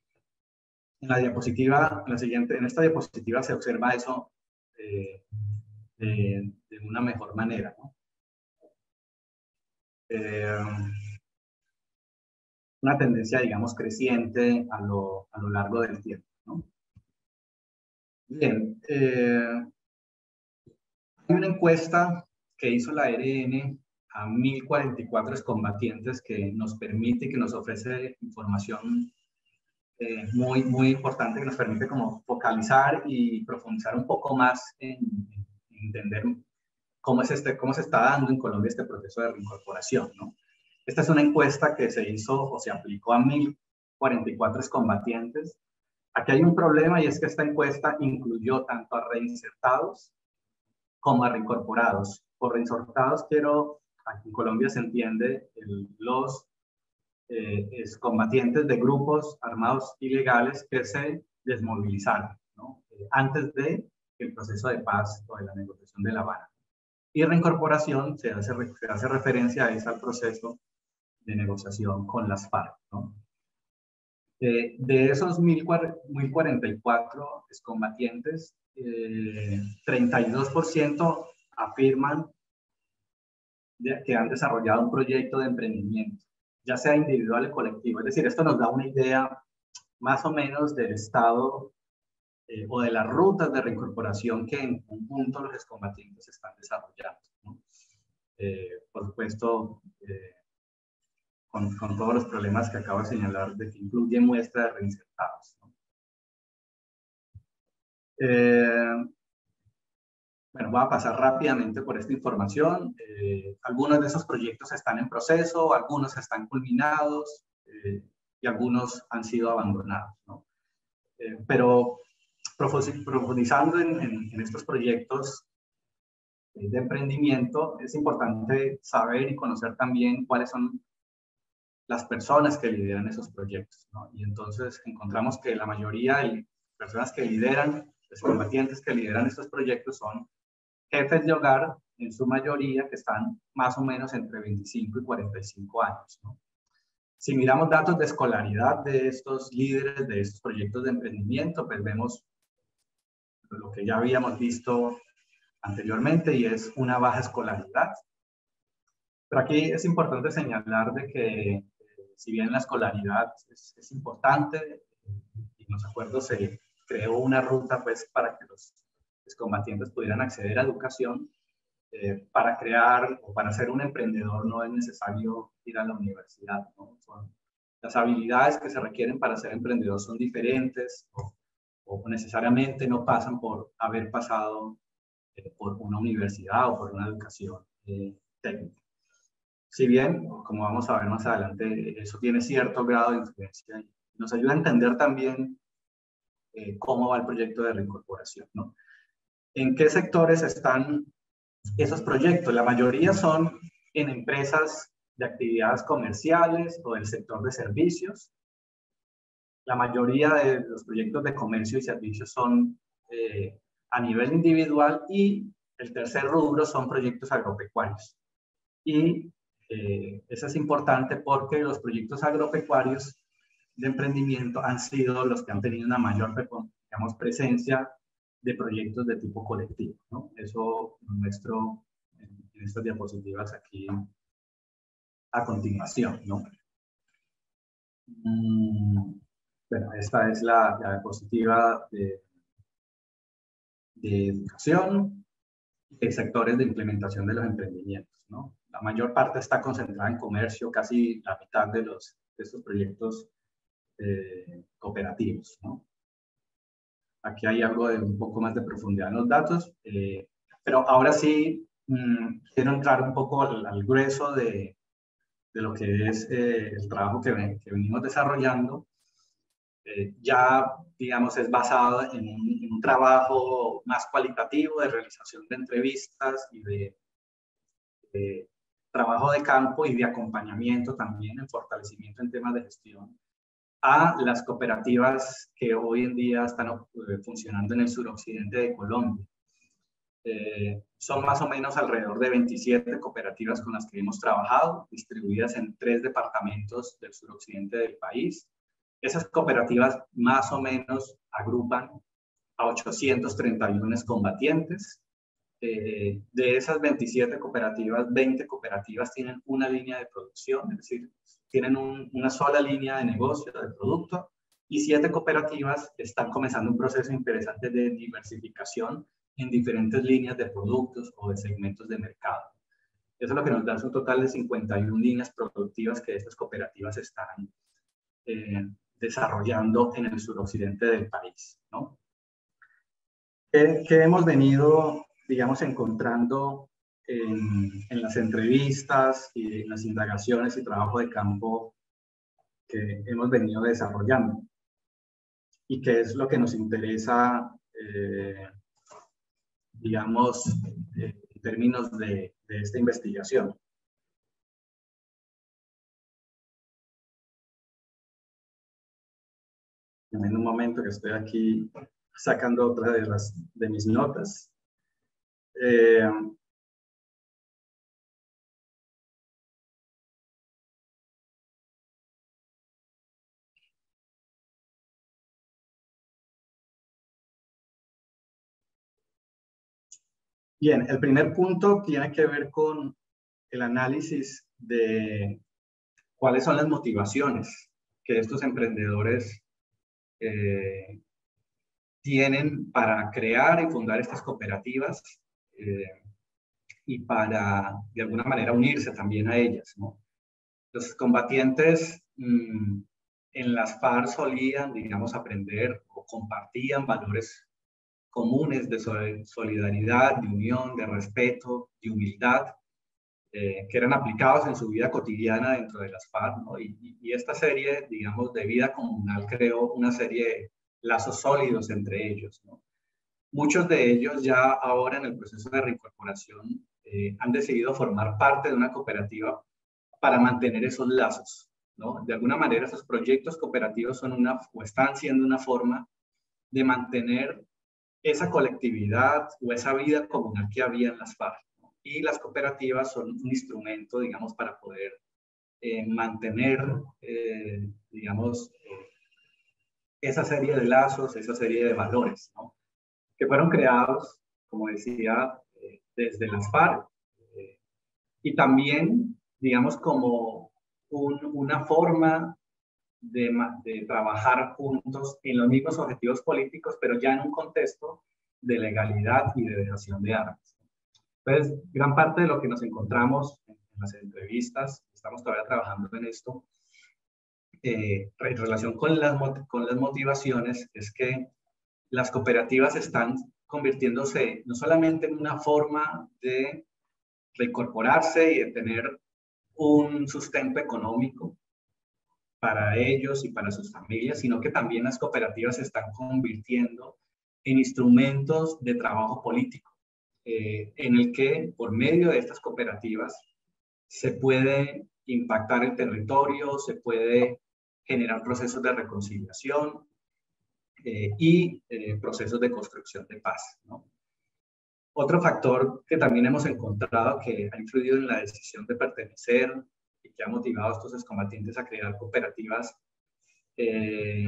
En la diapositiva, en la siguiente, en esta diapositiva se observa eso eh, de, de una mejor manera, ¿no? Eh, una tendencia, digamos, creciente a lo, a lo largo del tiempo, ¿no? Bien, eh, hay una encuesta que hizo la A R N a mil cuarenta y cuatro excombatientes que nos permite, que nos ofrece información eh, muy, muy importante, que nos permite como focalizar y profundizar un poco más en, en entender cómo, es este, cómo se está dando en Colombia este proceso de reincorporación, ¿no? Esta es una encuesta que se hizo o se aplicó a mil cuarenta y cuatro excombatientes. Aquí hay un problema y es que esta encuesta incluyó tanto a reinsertados como a reincorporados. Por reinsertados quiero, aquí en Colombia se entiende el, los eh, excombatientes de grupos armados ilegales que se desmovilizaron, ¿no? Eh, antes de el proceso de paz o de la negociación de La Habana. Y reincorporación se hace, se hace referencia a ese al proceso de negociación con las FARC, ¿no? Eh, de esos mil cuarenta y cuatro excombatientes, eh, treinta y dos por ciento afirman de, que han desarrollado un proyecto de emprendimiento, ya sea individual o colectivo. Es decir, esto nos da una idea más o menos del estado eh, o de las rutas de reincorporación que en conjunto los excombatientes están desarrollando, ¿no? Eh, por supuesto, eh, Con, con todos los problemas que acabo de señalar, de que incluye muestra de reinsertados, ¿no? Eh, bueno, voy a pasar rápidamente por esta información. Eh, algunos de esos proyectos están en proceso, algunos están culminados eh, y algunos han sido abandonados, ¿no? Eh, pero profundizando en, en, en estos proyectos de emprendimiento, es importante saber y conocer también cuáles son las personas que lideran esos proyectos, ¿no? Y entonces encontramos que la mayoría del personas que lideran, los combatientes que lideran estos proyectos son jefes de hogar, en su mayoría, que están más o menos entre veinticinco y cuarenta y cinco años, ¿no? Si miramos datos de escolaridad de estos líderes, de estos proyectos de emprendimiento, pues vemos lo que ya habíamos visto anteriormente, y es una baja escolaridad. Pero aquí es importante señalar de que, eh, si bien la escolaridad es, es importante, eh, y en los acuerdos se creó una ruta pues, para que los, los combatientes pudieran acceder a educación, eh, para crear o para ser un emprendedor no es necesario ir a la universidad, ¿no? Son, las habilidades que se requieren para ser emprendedor son diferentes, o, o necesariamente no pasan por haber pasado eh, por una universidad o por una educación eh, técnica. Si bien, como vamos a ver más adelante, eso tiene cierto grado de influencia y nos ayuda a entender también eh, cómo va el proyecto de reincorporación, ¿no? ¿En qué sectores están esos proyectos? La mayoría son en empresas de actividades comerciales o del sector de servicios. La mayoría de los proyectos de comercio y servicios son eh, a nivel individual, y el tercer rubro son proyectos agropecuarios. Y eh, eso es importante porque los proyectos agropecuarios de emprendimiento han sido los que han tenido una mayor, digamos, presencia de proyectos de tipo colectivo, ¿no? Eso lo muestro en, en estas diapositivas aquí a continuación, ¿no? Mm, bueno, esta es la, la diapositiva de, de educación y sectores de implementación de los emprendimientos, ¿no? La mayor parte está concentrada en comercio, casi la mitad de, los, de estos proyectos eh, cooperativos, ¿no? Aquí hay algo de un poco más de profundidad en los datos, eh, pero ahora sí mmm, quiero entrar un poco al, al grueso de, de lo que es eh, el trabajo que, ven, que venimos desarrollando. Eh, ya, digamos, es basado en un, en un trabajo más cualitativo de realización de entrevistas y de, de trabajo de campo y de acompañamiento también en fortalecimiento en temas de gestión a las cooperativas que hoy en día están eh, funcionando en el suroccidente de Colombia. Eh, son más o menos alrededor de veintisiete cooperativas con las que hemos trabajado, distribuidas en tres departamentos del suroccidente del país. Esas cooperativas más o menos agrupan a ochocientos treinta y uno combatientes. Eh, de esas veintisiete cooperativas, veinte cooperativas tienen una línea de producción, es decir, tienen un, una sola línea de negocio, de producto, y siete cooperativas están comenzando un proceso interesante de diversificación en diferentes líneas de productos o de segmentos de mercado. Eso es lo que nos da un total de cincuenta y una líneas productivas que estas cooperativas están eh, desarrollando en el suroccidente del país, ¿no? ¿Qué, qué hemos venido, digamos, encontrando en, en las entrevistas y en las indagaciones y trabajo de campo que hemos venido desarrollando? ¿Y qué es lo que nos interesa, eh, digamos, eh, en términos de, de esta investigación? En un momento que estoy aquí sacando otra de, las, de mis notas. Eh, Bien, el primer punto tiene que ver con el análisis de cuáles son las motivaciones que estos emprendedores eh, tienen para crear y fundar estas cooperativas eh, y para, de alguna manera, unirse también a ellas, ¿no? Los combatientes mmm, en las FARC solían, digamos, aprender o compartían valores comunes de solidaridad, de unión, de respeto, de humildad, eh, que eran aplicados en su vida cotidiana dentro de las FARC, ¿no? Y, y esta serie, digamos, de vida comunal creó una serie de lazos sólidos entre ellos, ¿no? Muchos de ellos ya ahora en el proceso de reincorporación eh, han decidido formar parte de una cooperativa para mantener esos lazos, ¿no? De alguna manera esos proyectos cooperativos son una, o están siendo una forma de mantener esa colectividad o esa vida comunal que había en las FARC, ¿no? Y las cooperativas son un instrumento, digamos, para poder eh, mantener, eh, digamos, eh, esa serie de lazos, esa serie de valores, ¿no? Que fueron creados, como decía, eh, desde las FARC, eh, y también, digamos, como un, una forma de, de trabajar juntos en los mismos objetivos políticos, pero ya en un contexto de legalidad y de dejación de armas. Entonces, gran parte de lo que nos encontramos en las entrevistas, estamos todavía trabajando en esto, eh, en relación con las, con las motivaciones, es que las cooperativas están convirtiéndose no solamente en una forma de reincorporarse y de tener un sustento económico para ellos y para sus familias, sino que también las cooperativas se están convirtiendo en instrumentos de trabajo político, eh, en el que por medio de estas cooperativas se puede impactar el territorio, se puede generar procesos de reconciliación eh, y eh, procesos de construcción de paz, ¿no? Otro factor que también hemos encontrado que ha influido en la decisión de pertenecer y que ha motivado a estos excombatientes a crear cooperativas eh,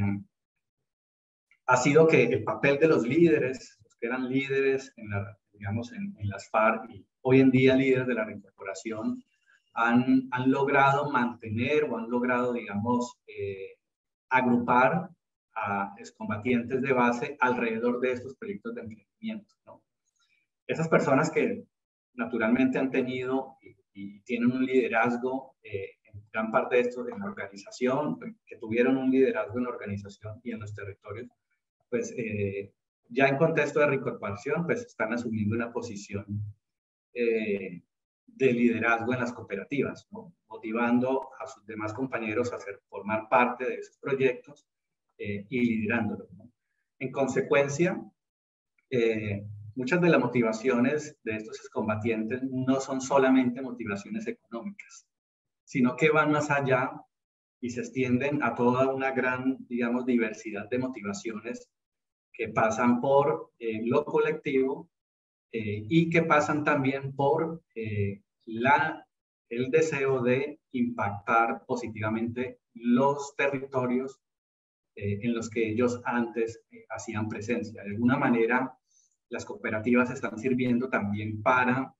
ha sido que el papel de los líderes, los que eran líderes en, la, digamos, en, en las FARC y hoy en día líderes de la reincorporación, han, han logrado mantener o han logrado, digamos, eh, agrupar a excombatientes de base alrededor de estos proyectos de emprendimiento, ¿no? Esas personas que naturalmente han tenido y, y tienen un liderazgo eh, en gran parte de esto en la organización, que tuvieron un liderazgo en la organización y en los territorios, pues eh, ya en contexto de reincorporación, pues están asumiendo una posición eh, de liderazgo en las cooperativas, ¿no? Motivando a sus demás compañeros a hacer, formar parte de esos proyectos eh, y liderándolos, ¿no? En consecuencia, eh, muchas de las motivaciones de estos excombatientes no son solamente motivaciones económicas, sino que van más allá y se extienden a toda una gran, digamos, diversidad de motivaciones que pasan por eh, lo colectivo eh, y que pasan también por eh, la, el deseo de impactar positivamente los territorios eh, en los que ellos antes eh, hacían presencia. De alguna manera, las cooperativas están sirviendo también para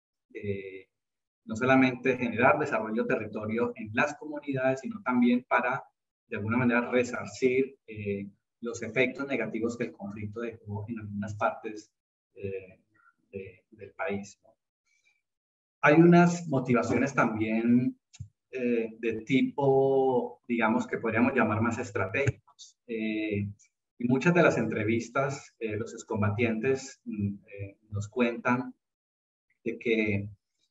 eh, no solamente generar desarrollo de territorio en las comunidades, sino también para, de alguna manera, resarcir eh, los efectos negativos que el conflicto dejó en algunas partes eh, de, del país, ¿no? Hay unas motivaciones también eh, de tipo, digamos, que podríamos llamar más estratégicos. Eh, en muchas de las entrevistas, eh, los excombatientes eh, nos cuentan de que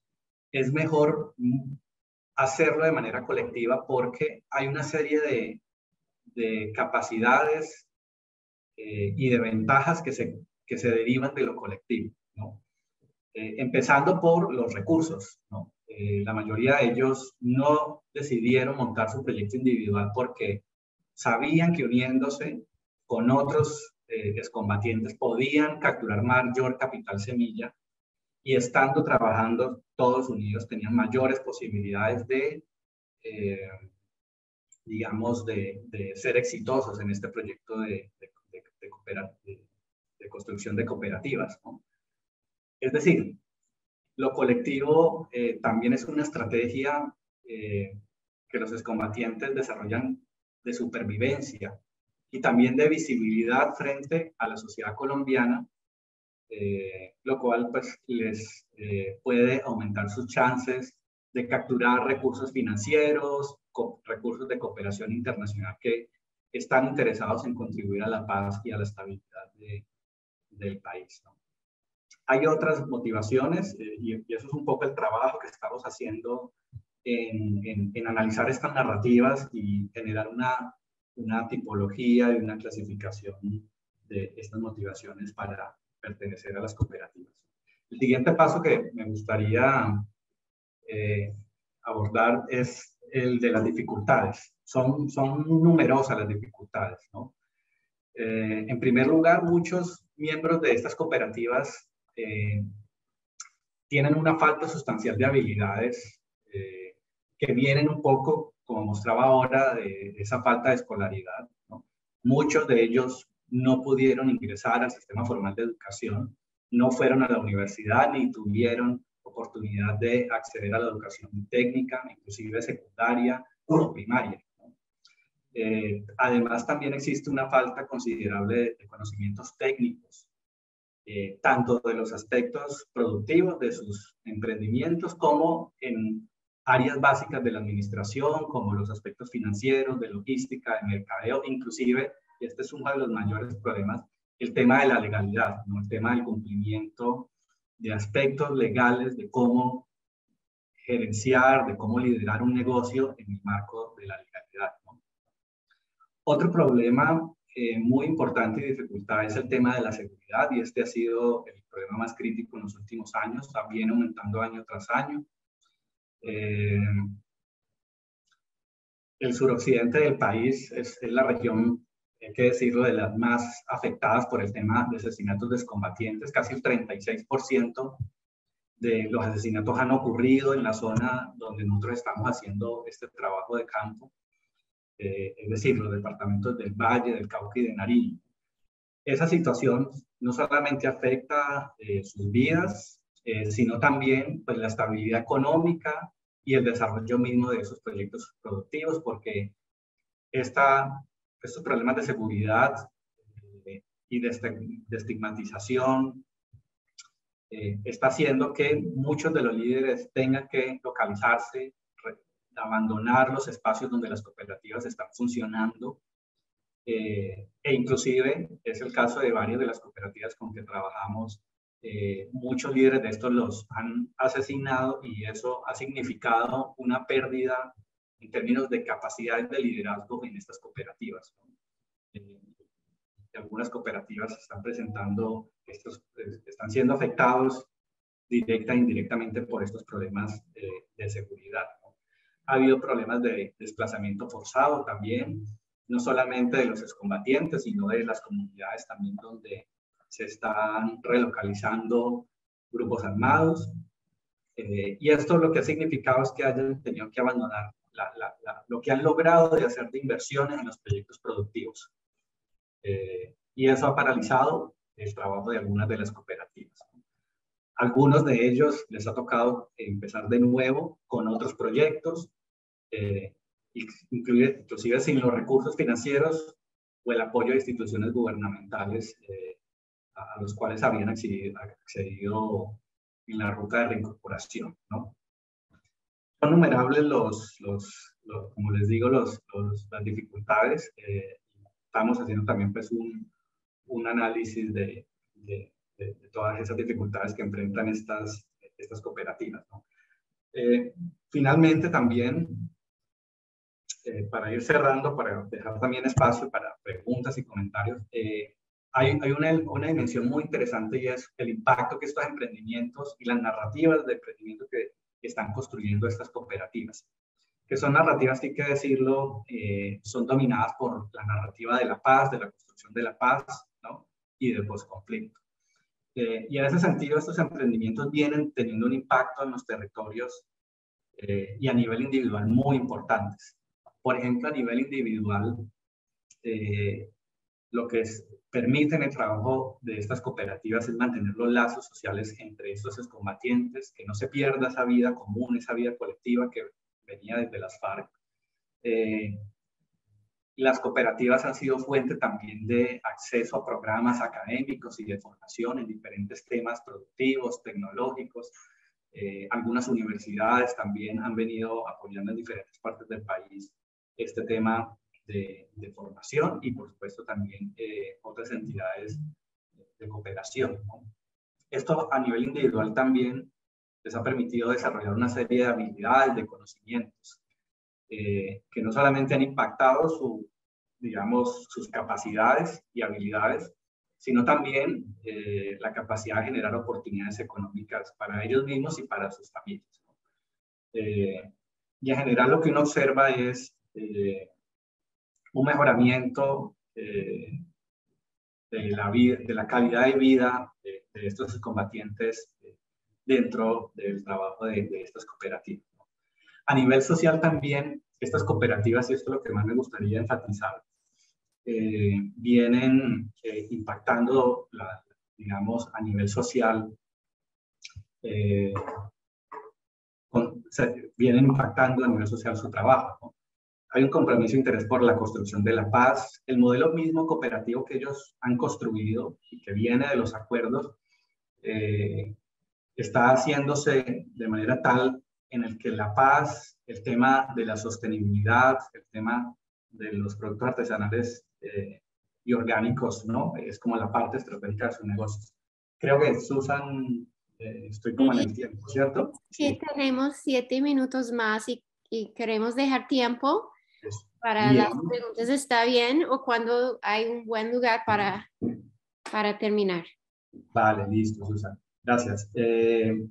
es mejor hacerlo de manera colectiva porque hay una serie de, de capacidades eh, y de ventajas que se, que se derivan de lo colectivo, ¿no? Eh, empezando por los recursos, ¿no? Eh, la mayoría de ellos no decidieron montar su proyecto individual porque sabían que uniéndose con otros eh, excombatientes podían capturar mayor capital semilla y estando trabajando todos unidos tenían mayores posibilidades de, eh, digamos, de, de ser exitosos en este proyecto de, de, de, de, de, de construcción de cooperativas, ¿no? Es decir, lo colectivo eh, también es una estrategia eh, que los excombatientes desarrollan de supervivencia y también de visibilidad frente a la sociedad colombiana, eh, lo cual pues les eh, puede aumentar sus chances de capturar recursos financieros, recursos de cooperación internacional que están interesados en contribuir a la paz y a la estabilidad de, del país, ¿no? Hay otras motivaciones eh, y, y eso es un poco el trabajo que estamos haciendo en, en, en analizar estas narrativas y generar una, una tipología y una clasificación de estas motivaciones para pertenecer a las cooperativas. El siguiente paso que me gustaría eh, abordar es el de las dificultades. Son, son numerosas las dificultades, ¿no? Eh, en primer lugar, muchos miembros de estas cooperativas eh, tienen una falta sustancial de habilidades eh, que vienen un poco, como mostraba ahora, de, de esa falta de escolaridad, ¿no? Muchos de ellos no pudieron ingresar al sistema formal de educación, no fueron a la universidad ni tuvieron oportunidad de acceder a la educación técnica, inclusive secundaria o primaria, ¿no? Eh, además, también existe una falta considerable de, de conocimientos técnicos, eh, tanto de los aspectos productivos de sus emprendimientos como en áreas básicas de la administración, como los aspectos financieros, de logística, de mercadeo, inclusive, y este es uno de los mayores problemas, el tema de la legalidad, ¿no? El tema del cumplimiento de aspectos legales, de cómo gerenciar, de cómo liderar un negocio en el marco de la legalidad, ¿no? Otro problema eh, muy importante y dificultad es el tema de la seguridad, y este ha sido el problema más crítico en los últimos años, también aumentando año tras año. Eh, el suroccidente del país es, es la región, hay que decirlo, de las más afectadas por el tema de asesinatos de excombatientes. Casi el treinta y seis por ciento de los asesinatos han ocurrido en la zona donde nosotros estamos haciendo este trabajo de campo, eh, es decir, los departamentos del Valle, del Cauca y de Nariño. Esa situación no solamente afecta eh, sus vidas, eh, sino también pues, la estabilidad económica y el desarrollo mismo de esos proyectos productivos, porque esta, estos problemas de seguridad eh, y de, de estigmatización eh, está haciendo que muchos de los líderes tengan que localizarse, re, abandonar los espacios donde las cooperativas están funcionando, eh, e inclusive es el caso de varias de las cooperativas con que trabajamos. Eh, muchos líderes de estos los han asesinado y eso ha significado una pérdida en términos de capacidad de liderazgo en estas cooperativas, ¿no? Eh, algunas cooperativas están presentando, estos, eh, están siendo afectados directa e indirectamente por estos problemas eh, de seguridad, ¿no? Ha habido problemas de desplazamiento forzado también, no solamente de los excombatientes, sino de las comunidades también donde se están relocalizando grupos armados. Eh, y esto lo que ha significado es que hayan tenido que abandonar la, la, la, lo que han logrado de hacer de inversiones en los proyectos productivos. Eh, y eso ha paralizado el trabajo de algunas de las cooperativas. Algunos de ellos les ha tocado empezar de nuevo con otros proyectos, eh, inclusive, inclusive sin los recursos financieros o el apoyo de instituciones gubernamentales eh, a los cuales habían accedido, accedido en la ruta de reincorporación, ¿no? Son numerables los, los, los como les digo, los, los, las dificultades. Eh, estamos haciendo también pues, un, un análisis de, de, de, de todas esas dificultades que enfrentan estas, estas cooperativas, ¿no? Eh, finalmente, también, eh, para ir cerrando, para dejar también espacio para preguntas y comentarios, eh, hay, hay una, una dimensión muy interesante y es el impacto que estos emprendimientos y las narrativas de emprendimiento que, que están construyendo estas cooperativas, que son narrativas que hay que decirlo, eh, son dominadas por la narrativa de la paz, de la construcción de la paz, ¿no? Y del posconflicto. Eh, y en ese sentido, estos emprendimientos vienen teniendo un impacto en los territorios eh, y a nivel individual muy importantes. Por ejemplo, a nivel individual, eh, lo que es, permiten el trabajo de estas cooperativas es mantener los lazos sociales entre estos excombatientes, que no se pierda esa vida común, esa vida colectiva que venía desde las FARC. Eh, las cooperativas han sido fuente también de acceso a programas académicos y de formación en diferentes temas productivos, tecnológicos. Eh, algunas universidades también han venido apoyando en diferentes partes del país este tema de, de formación y por supuesto también eh, otras entidades de cooperación, ¿no? Esto a nivel individual también les ha permitido desarrollar una serie de habilidades, de conocimientos, eh, que no solamente han impactado su, digamos, sus capacidades y habilidades, sino también eh, la capacidad de generar oportunidades económicas para ellos mismos y para sus familias, ¿no? Eh, y en general lo que uno observa es eh, un mejoramiento eh, de la, vida, de la calidad de vida de, de estos combatientes dentro del trabajo de, de estas cooperativas. A nivel social también, estas cooperativas, y esto es lo que más me gustaría enfatizar, eh, vienen eh, impactando, la, digamos, a nivel social, eh, con, se, vienen impactando a nivel social su trabajo, ¿no? Hay un compromiso e interés por la construcción de la paz. El modelo mismo cooperativo que ellos han construido y que viene de los acuerdos, eh, está haciéndose de manera tal en el que la paz, el tema de la sostenibilidad, el tema de los productos artesanales eh, y orgánicos, ¿no? Es como la parte estratégica de sus negocios. Creo que, Susan, eh, estoy como en el tiempo, ¿cierto? Sí, sí. Tenemos siete minutos más y, y queremos dejar tiempo para bien. las preguntas. ¿Está bien? ¿O cuando hay un buen lugar para, para terminar? Vale, listo, Susan. Gracias. Eh,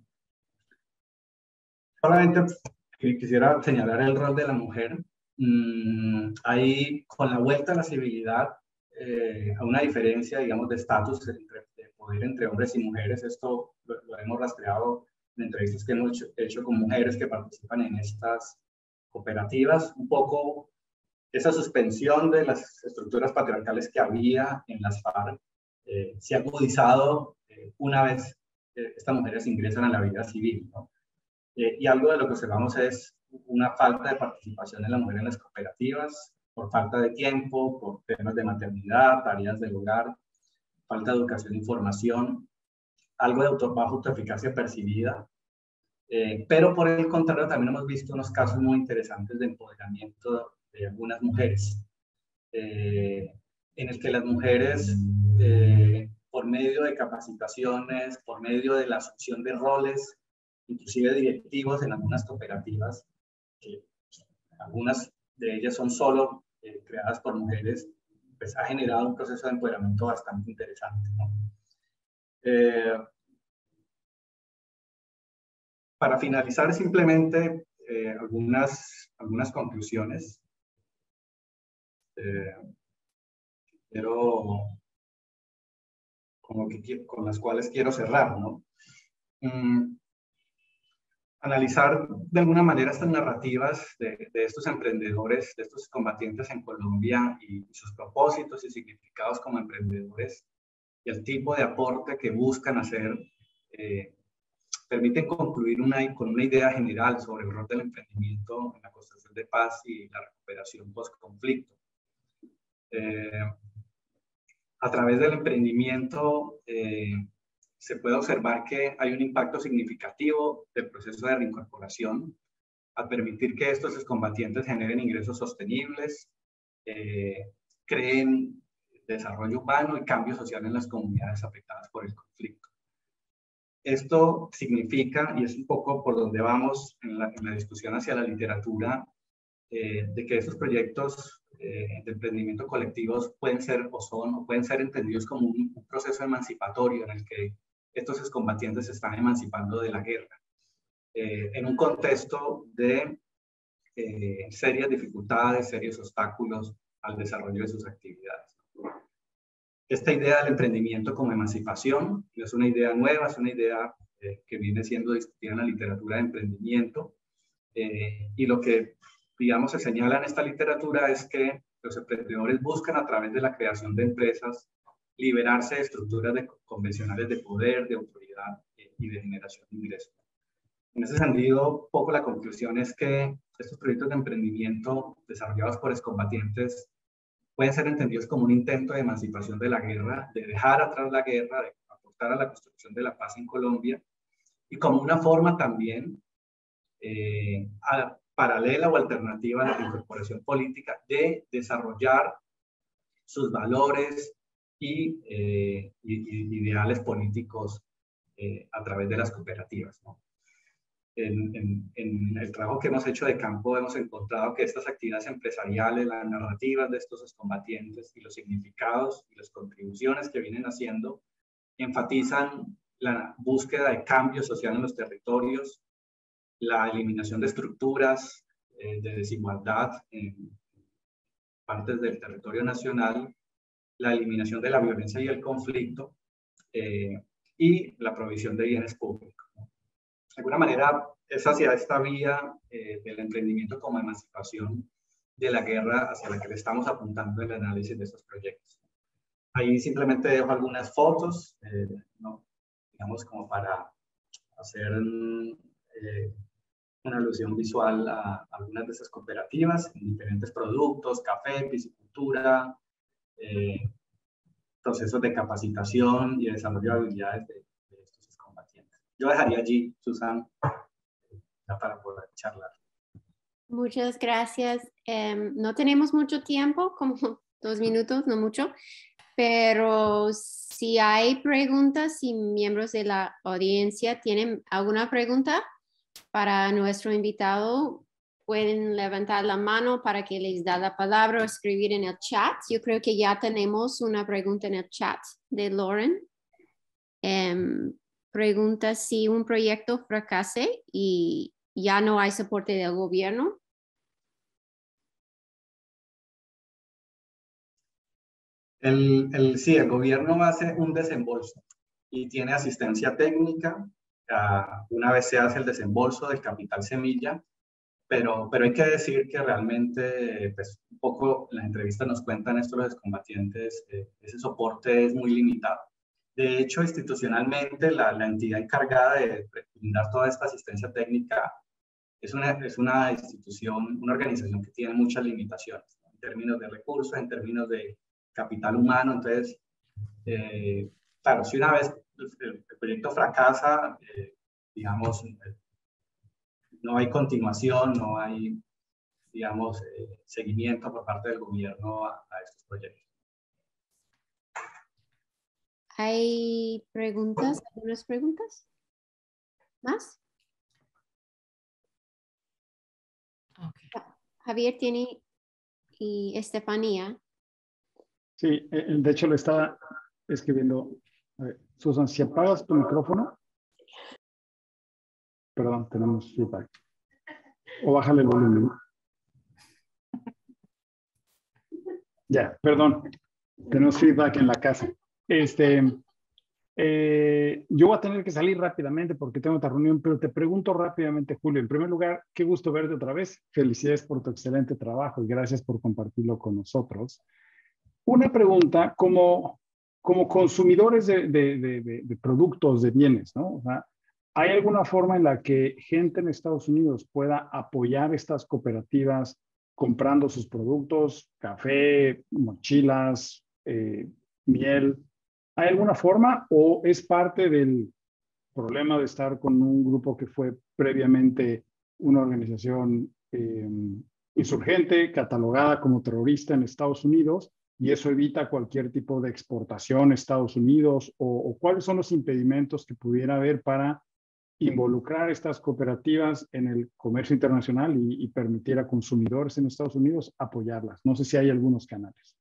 solamente quisiera señalar el rol de la mujer. Mm, ahí, con la vuelta a la civilidad, eh, a una diferencia, digamos, de estatus, de poder entre hombres y mujeres. Esto lo, lo hemos rastreado en entrevistas que hemos hecho, hecho con mujeres que participan en estas cooperativas. Un poco esa suspensión de las estructuras patriarcales que había en las FARC eh, se ha agudizado eh, una vez eh, estas mujeres ingresan a la vida civil, ¿no? Eh, y algo de lo que observamos es una falta de participación de la mujer en las cooperativas, por falta de tiempo, por temas de maternidad, tareas del hogar, falta de educación e información, algo de auto, baja autoeficacia percibida. Eh, pero por el contrario, también hemos visto unos casos muy interesantes de empoderamiento de algunas mujeres, eh, en el que las mujeres, eh, por medio de capacitaciones, por medio de la asunción de roles, inclusive directivos en algunas cooperativas, que algunas de ellas son solo eh, creadas por mujeres, pues ha generado un proceso de empoderamiento bastante interesante, ¿no? Eh, para finalizar, simplemente eh, algunas, algunas conclusiones. Eh, pero como que, con las cuales quiero cerrar, ¿no? Mm, analizar de alguna manera estas narrativas de, de estos emprendedores, de estos combatientes en Colombia y sus propósitos y significados como emprendedores y el tipo de aporte que buscan hacer, eh, permiten concluir una, con una idea general sobre el rol del emprendimiento en la construcción de paz y la recuperación post-conflicto. Eh, a través del emprendimiento eh, se puede observar que hay un impacto significativo del proceso de reincorporación al permitir que estos excombatientes generen ingresos sostenibles, eh, creen desarrollo urbano y cambio social en las comunidades afectadas por el conflicto. Esto significa, y es un poco por donde vamos en la, en la discusión hacia la literatura, eh, de que estos proyectos eh, de emprendimiento colectivos pueden ser o son o pueden ser entendidos como un, un proceso emancipatorio en el que estos excombatientes se están emancipando de la guerra, eh, en un contexto de eh, serias dificultades, serios obstáculos al desarrollo de sus actividades. Esta idea del emprendimiento como emancipación no es una idea nueva, es una idea eh, que viene siendo discutida en la literatura de emprendimiento, eh, y lo que, digamos, se señala en esta literatura es que los emprendedores buscan a través de la creación de empresas liberarse de estructuras de, convencionales de poder, de autoridad eh, y de generación de ingresos. En ese sentido, poco la conclusión es que estos proyectos de emprendimiento desarrollados por excombatientes pueden ser entendidos como un intento de emancipación de la guerra, de dejar atrás la guerra, de aportar a la construcción de la paz en Colombia, y como una forma también eh, a, paralela o alternativa a la incorporación política de desarrollar sus valores y, eh, y, y ideales políticos eh, a través de las cooperativas, ¿no? En, en, en el trabajo que hemos hecho de campo hemos encontrado que estas actividades empresariales, las narrativas de estos excombatientes y los significados y las contribuciones que vienen haciendo enfatizan la búsqueda de cambio social en los territorios, la eliminación de estructuras eh, de desigualdad en partes del territorio nacional, la eliminación de la violencia y el conflicto eh, y la provisión de bienes públicos, ¿no? De alguna manera es hacia esta vía eh, del emprendimiento como emancipación de la guerra hacia la que le estamos apuntando en el análisis de estos proyectos. Ahí simplemente dejo algunas fotos, eh, ¿no? Digamos como para hacer eh, una alusión visual a, a algunas de esas cooperativas en diferentes productos, café, piscicultura, eh, procesos de capacitación y desarrollo de habilidades de, de estos excombatientes. Yo dejaría allí, Susan, ya para poder charlar. Muchas gracias. Um, no tenemos mucho tiempo, como dos minutos, no mucho, pero si hay preguntas, si miembros de la audiencia tienen alguna pregunta para nuestro invitado, pueden levantar la mano para que les da la palabra o escribir en el chat. Yo creo que ya tenemos una pregunta en el chat de Lauren. Um, pregunta si un proyecto fracase y ya no hay soporte del gobierno. El, el, sí, el gobierno hace un desembolso y tiene asistencia técnica. Uh, una vez se hace el desembolso del capital semilla, pero, pero hay que decir que realmente, pues, un poco en la entrevista nos cuentan esto los excombatientes, eh, ese soporte es muy limitado. De hecho, institucionalmente, la, la entidad encargada de brindar toda esta asistencia técnica es una, es una institución, una organización que tiene muchas limitaciones, ¿no? En términos de recursos, en términos de capital humano. Entonces, eh, claro, si una vez el, el proyecto fracasa, eh, digamos, no hay continuación, no hay, digamos, eh, seguimiento por parte del gobierno a, a estos proyectos. ¿Hay preguntas? ¿Algunas preguntas? ¿Más? Okay. Javier tiene y Estefanía. Sí, de hecho le estaba escribiendo. A ver, Susan, si apagas tu micrófono. Perdón, tenemos feedback. O bájale el volumen. Ya, perdón. Tenemos feedback en la casa. Este, eh, yo voy a tener que salir rápidamente porque tengo otra reunión, pero te pregunto rápidamente, Julio. En primer lugar, qué gusto verte otra vez. Felicidades por tu excelente trabajo y gracias por compartirlo con nosotros. Una pregunta, como, como consumidores de, de, de, de productos, de bienes, ¿no? O sea, ¿hay alguna forma en la que gente en Estados Unidos pueda apoyar estas cooperativas comprando sus productos, café, mochilas, eh, miel? ¿Hay alguna forma o es parte del problema de estar con un grupo que fue previamente una organización eh, insurgente, catalogada como terrorista en Estados Unidos, y eso evita cualquier tipo de exportación a Estados Unidos? O, o cuáles son los impedimentos que pudiera haber para involucrar estas cooperativas en el comercio internacional y, y permitir a consumidores en Estados Unidos apoyarlas? No sé si hay algunos canales.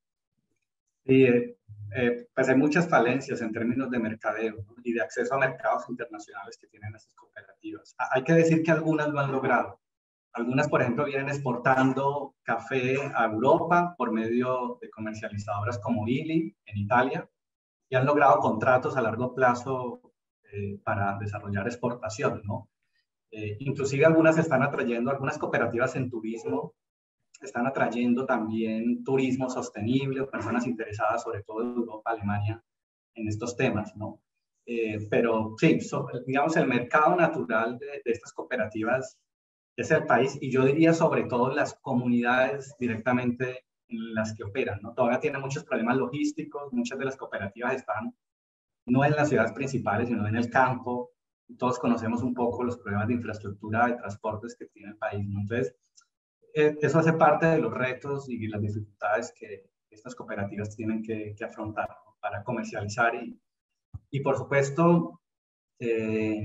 Sí, eh, eh, pues hay muchas falencias en términos de mercadeo, ¿no? Y de acceso a mercados internacionales que tienen estas cooperativas. Hay que decir que algunas lo han logrado. Algunas, por ejemplo, vienen exportando café a Europa por medio de comercializadoras como Illy en Italia y han logrado contratos a largo plazo eh, para desarrollar exportación, ¿no? Eh, inclusive algunas están atrayendo, algunas cooperativas en turismo están atrayendo también turismo sostenible, personas interesadas sobre todo en Europa, Alemania, en estos temas, ¿no? Eh, pero sí, so, digamos, el mercado natural de, de estas cooperativas es el país, y yo diría sobre todo las comunidades directamente en las que operan, ¿no? Todavía tienen muchos problemas logísticos, muchas de las cooperativas están no en las ciudades principales, sino en el campo. Todos conocemos un poco los problemas de infraestructura, de transportes que tiene el país, ¿no? Entonces, eh, eso hace parte de los retos y las dificultades que estas cooperativas tienen que, que afrontar, ¿no? Para comercializar y, y por supuesto, eh,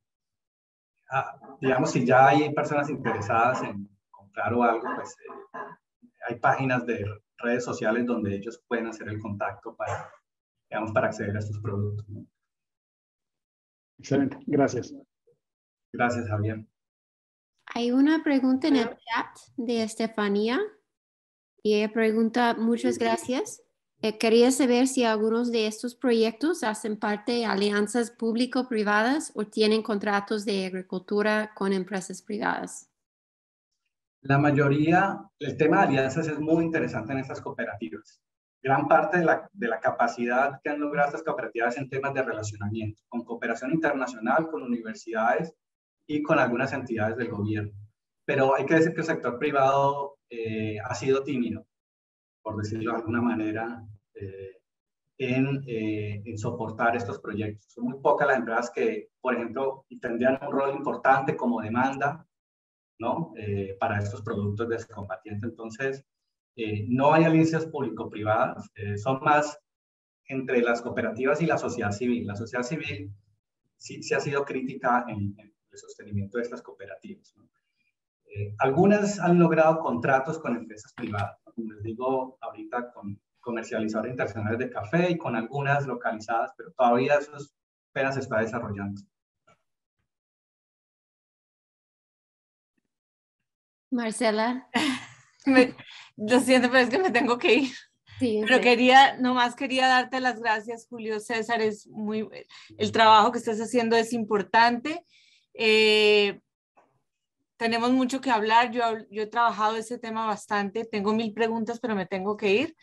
Ah, digamos, si ya hay personas interesadas en comprar o algo, pues eh, hay páginas de redes sociales donde ellos pueden hacer el contacto para, digamos, para acceder a estos productos, ¿no? Excelente, gracias. Gracias, Javier. Hay una pregunta en el chat de Estefanía y ella pregunta, muchas gracias. Eh, quería saber si algunos de estos proyectos hacen parte de alianzas público-privadas o tienen contratos de agricultura con empresas privadas. La mayoría, el tema de alianzas es muy interesante en estas cooperativas. Gran parte de la, de la capacidad que han logrado estas cooperativas en temas de relacionamiento, con cooperación internacional, con universidades y con algunas entidades del gobierno. Pero hay que decir que el sector privado eh, ha sido tímido, por decirlo de alguna manera, eh, en, eh, en soportar estos proyectos. Son muy pocas las empresas que, por ejemplo, tendrían un rol importante como demanda, ¿no? Eh, para estos productos de descombatiente. Entonces, eh, no hay alianzas público-privadas, eh, son más entre las cooperativas y la sociedad civil. La sociedad civil sí, sí ha sido crítica en, en el sostenimiento de estas cooperativas, ¿no? Eh, algunas han logrado contratos con empresas privadas, ¿no? Como les digo ahorita, con comercializadores internacionales de café y con algunas localizadas, pero todavía eso apenas se está desarrollando. Marcela. Me, lo siento, pero es que me tengo que ir. Sí, pero sí. quería, nomás quería darte las gracias, Julio César. Es muy, el trabajo que estás haciendo es importante. Eh, tenemos mucho que hablar. Yo, yo he trabajado ese tema bastante. Tengo mil preguntas, pero me tengo que ir.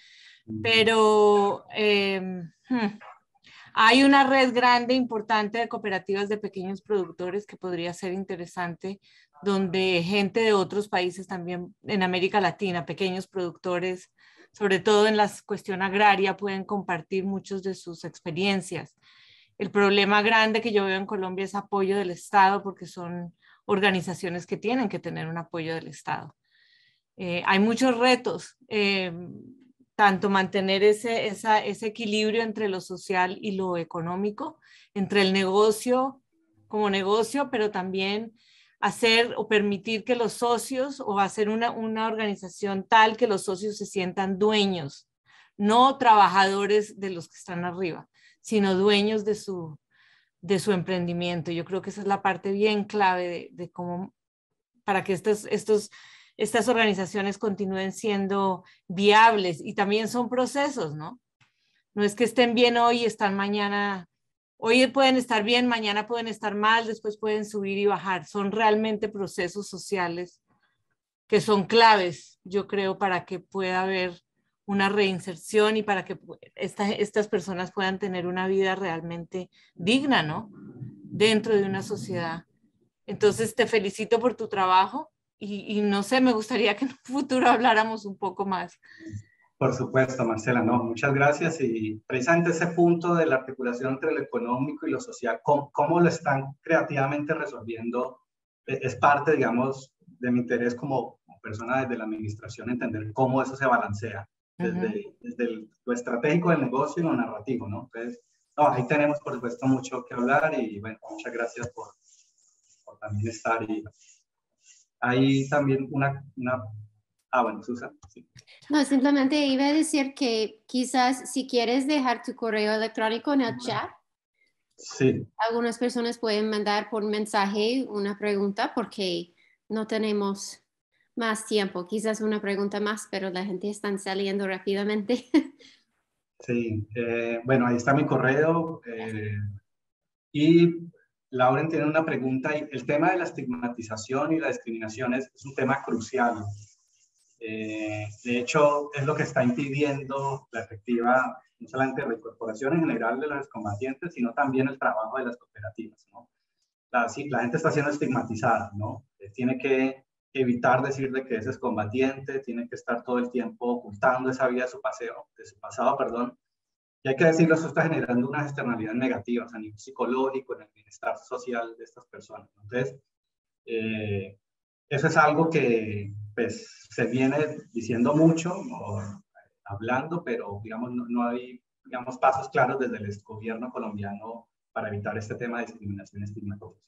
Pero eh, hmm, hay una red grande, importante de cooperativas de pequeños productores que podría ser interesante, donde gente de otros países también en América Latina, pequeños productores, sobre todo en la cuestión agraria, pueden compartir muchas de sus experiencias. El problema grande que yo veo en Colombia es apoyo del Estado, porque son organizaciones que tienen que tener un apoyo del Estado. Eh, hay muchos retos, eh, tanto mantener ese, esa, ese equilibrio entre lo social y lo económico, entre el negocio como negocio, pero también hacer o permitir que los socios o hacer una, una organización tal que los socios se sientan dueños, no trabajadores de los que están arriba, sino dueños de su, de su emprendimiento. Yo creo que esa es la parte bien clave de, de cómo, para que estos, estos, estas organizaciones continúen siendo viables, y también son procesos, ¿no? No es que estén bien hoy y están mañana. Hoy pueden estar bien, mañana pueden estar mal, después pueden subir y bajar. Son realmente procesos sociales que son claves, yo creo, para que pueda haber una reinserción y para que esta, estas personas puedan tener una vida realmente digna, ¿no? Dentro de una sociedad. Entonces, te felicito por tu trabajo y, y no sé, me gustaría que en un futuro habláramos un poco más. Por supuesto, Marcela, no, muchas gracias. Y precisamente ese punto de la articulación entre lo económico y lo social, cómo, cómo lo están creativamente resolviendo, es parte, digamos, de mi interés como, como persona desde la administración, entender cómo eso se balancea, desde, uh-huh. desde el, lo estratégico del negocio y lo narrativo, ¿no? Entonces, no, ahí tenemos, por supuesto, mucho que hablar y, bueno, muchas gracias por, por también estar. Y hay también una... una Ah, bueno, Susan. Sí. No, simplemente iba a decir que quizás si quieres dejar tu correo electrónico en el chat, sí. Algunas personas pueden mandar por mensaje una pregunta porque no tenemos más tiempo. Quizás una pregunta más, pero la gente está saliendo rápidamente. Sí, eh, bueno, ahí está mi correo. Eh, y Lauren tiene una pregunta. Y el tema de la estigmatización y la discriminación es, es un tema crucial. Eh, de hecho, es lo que está impidiendo la efectiva, no solamente reincorporación en general de los excombatientes, sino también el trabajo de las cooperativas, ¿no? La, sí, la gente está siendo estigmatizada, ¿no? Eh, tiene que evitar decir de que es excombatiente, tiene que estar todo el tiempo ocultando esa vida de su, paseo, de su pasado, perdón. Y hay que decirlo, eso está generando unas externalidades negativas a nivel psicológico, en el bienestar social de estas personas. Entonces, eh, eso es algo que pues, se viene diciendo mucho, o hablando, pero digamos, no, no hay digamos, pasos claros desde el gobierno colombiano para evitar este tema de discriminación y estigmatización.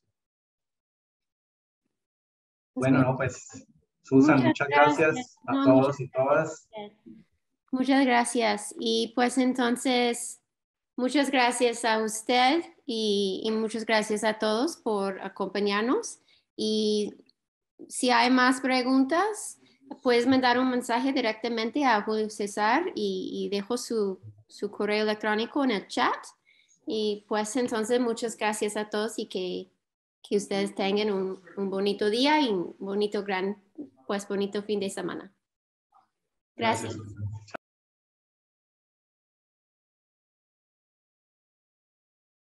Bueno, no, pues, Susan, muchas, muchas gracias, gracias a no, todos y todas. Gracias. Muchas gracias. Y pues entonces, muchas gracias a usted y, y muchas gracias a todos por acompañarnos. Y si hay más preguntas, puedes mandar un mensaje directamente a Julio César y, y dejo su, su correo electrónico en el chat. Y pues entonces muchas gracias a todos y que, que ustedes tengan un, un bonito día y un bonito gran, pues bonito fin de semana. Gracias. Gracias.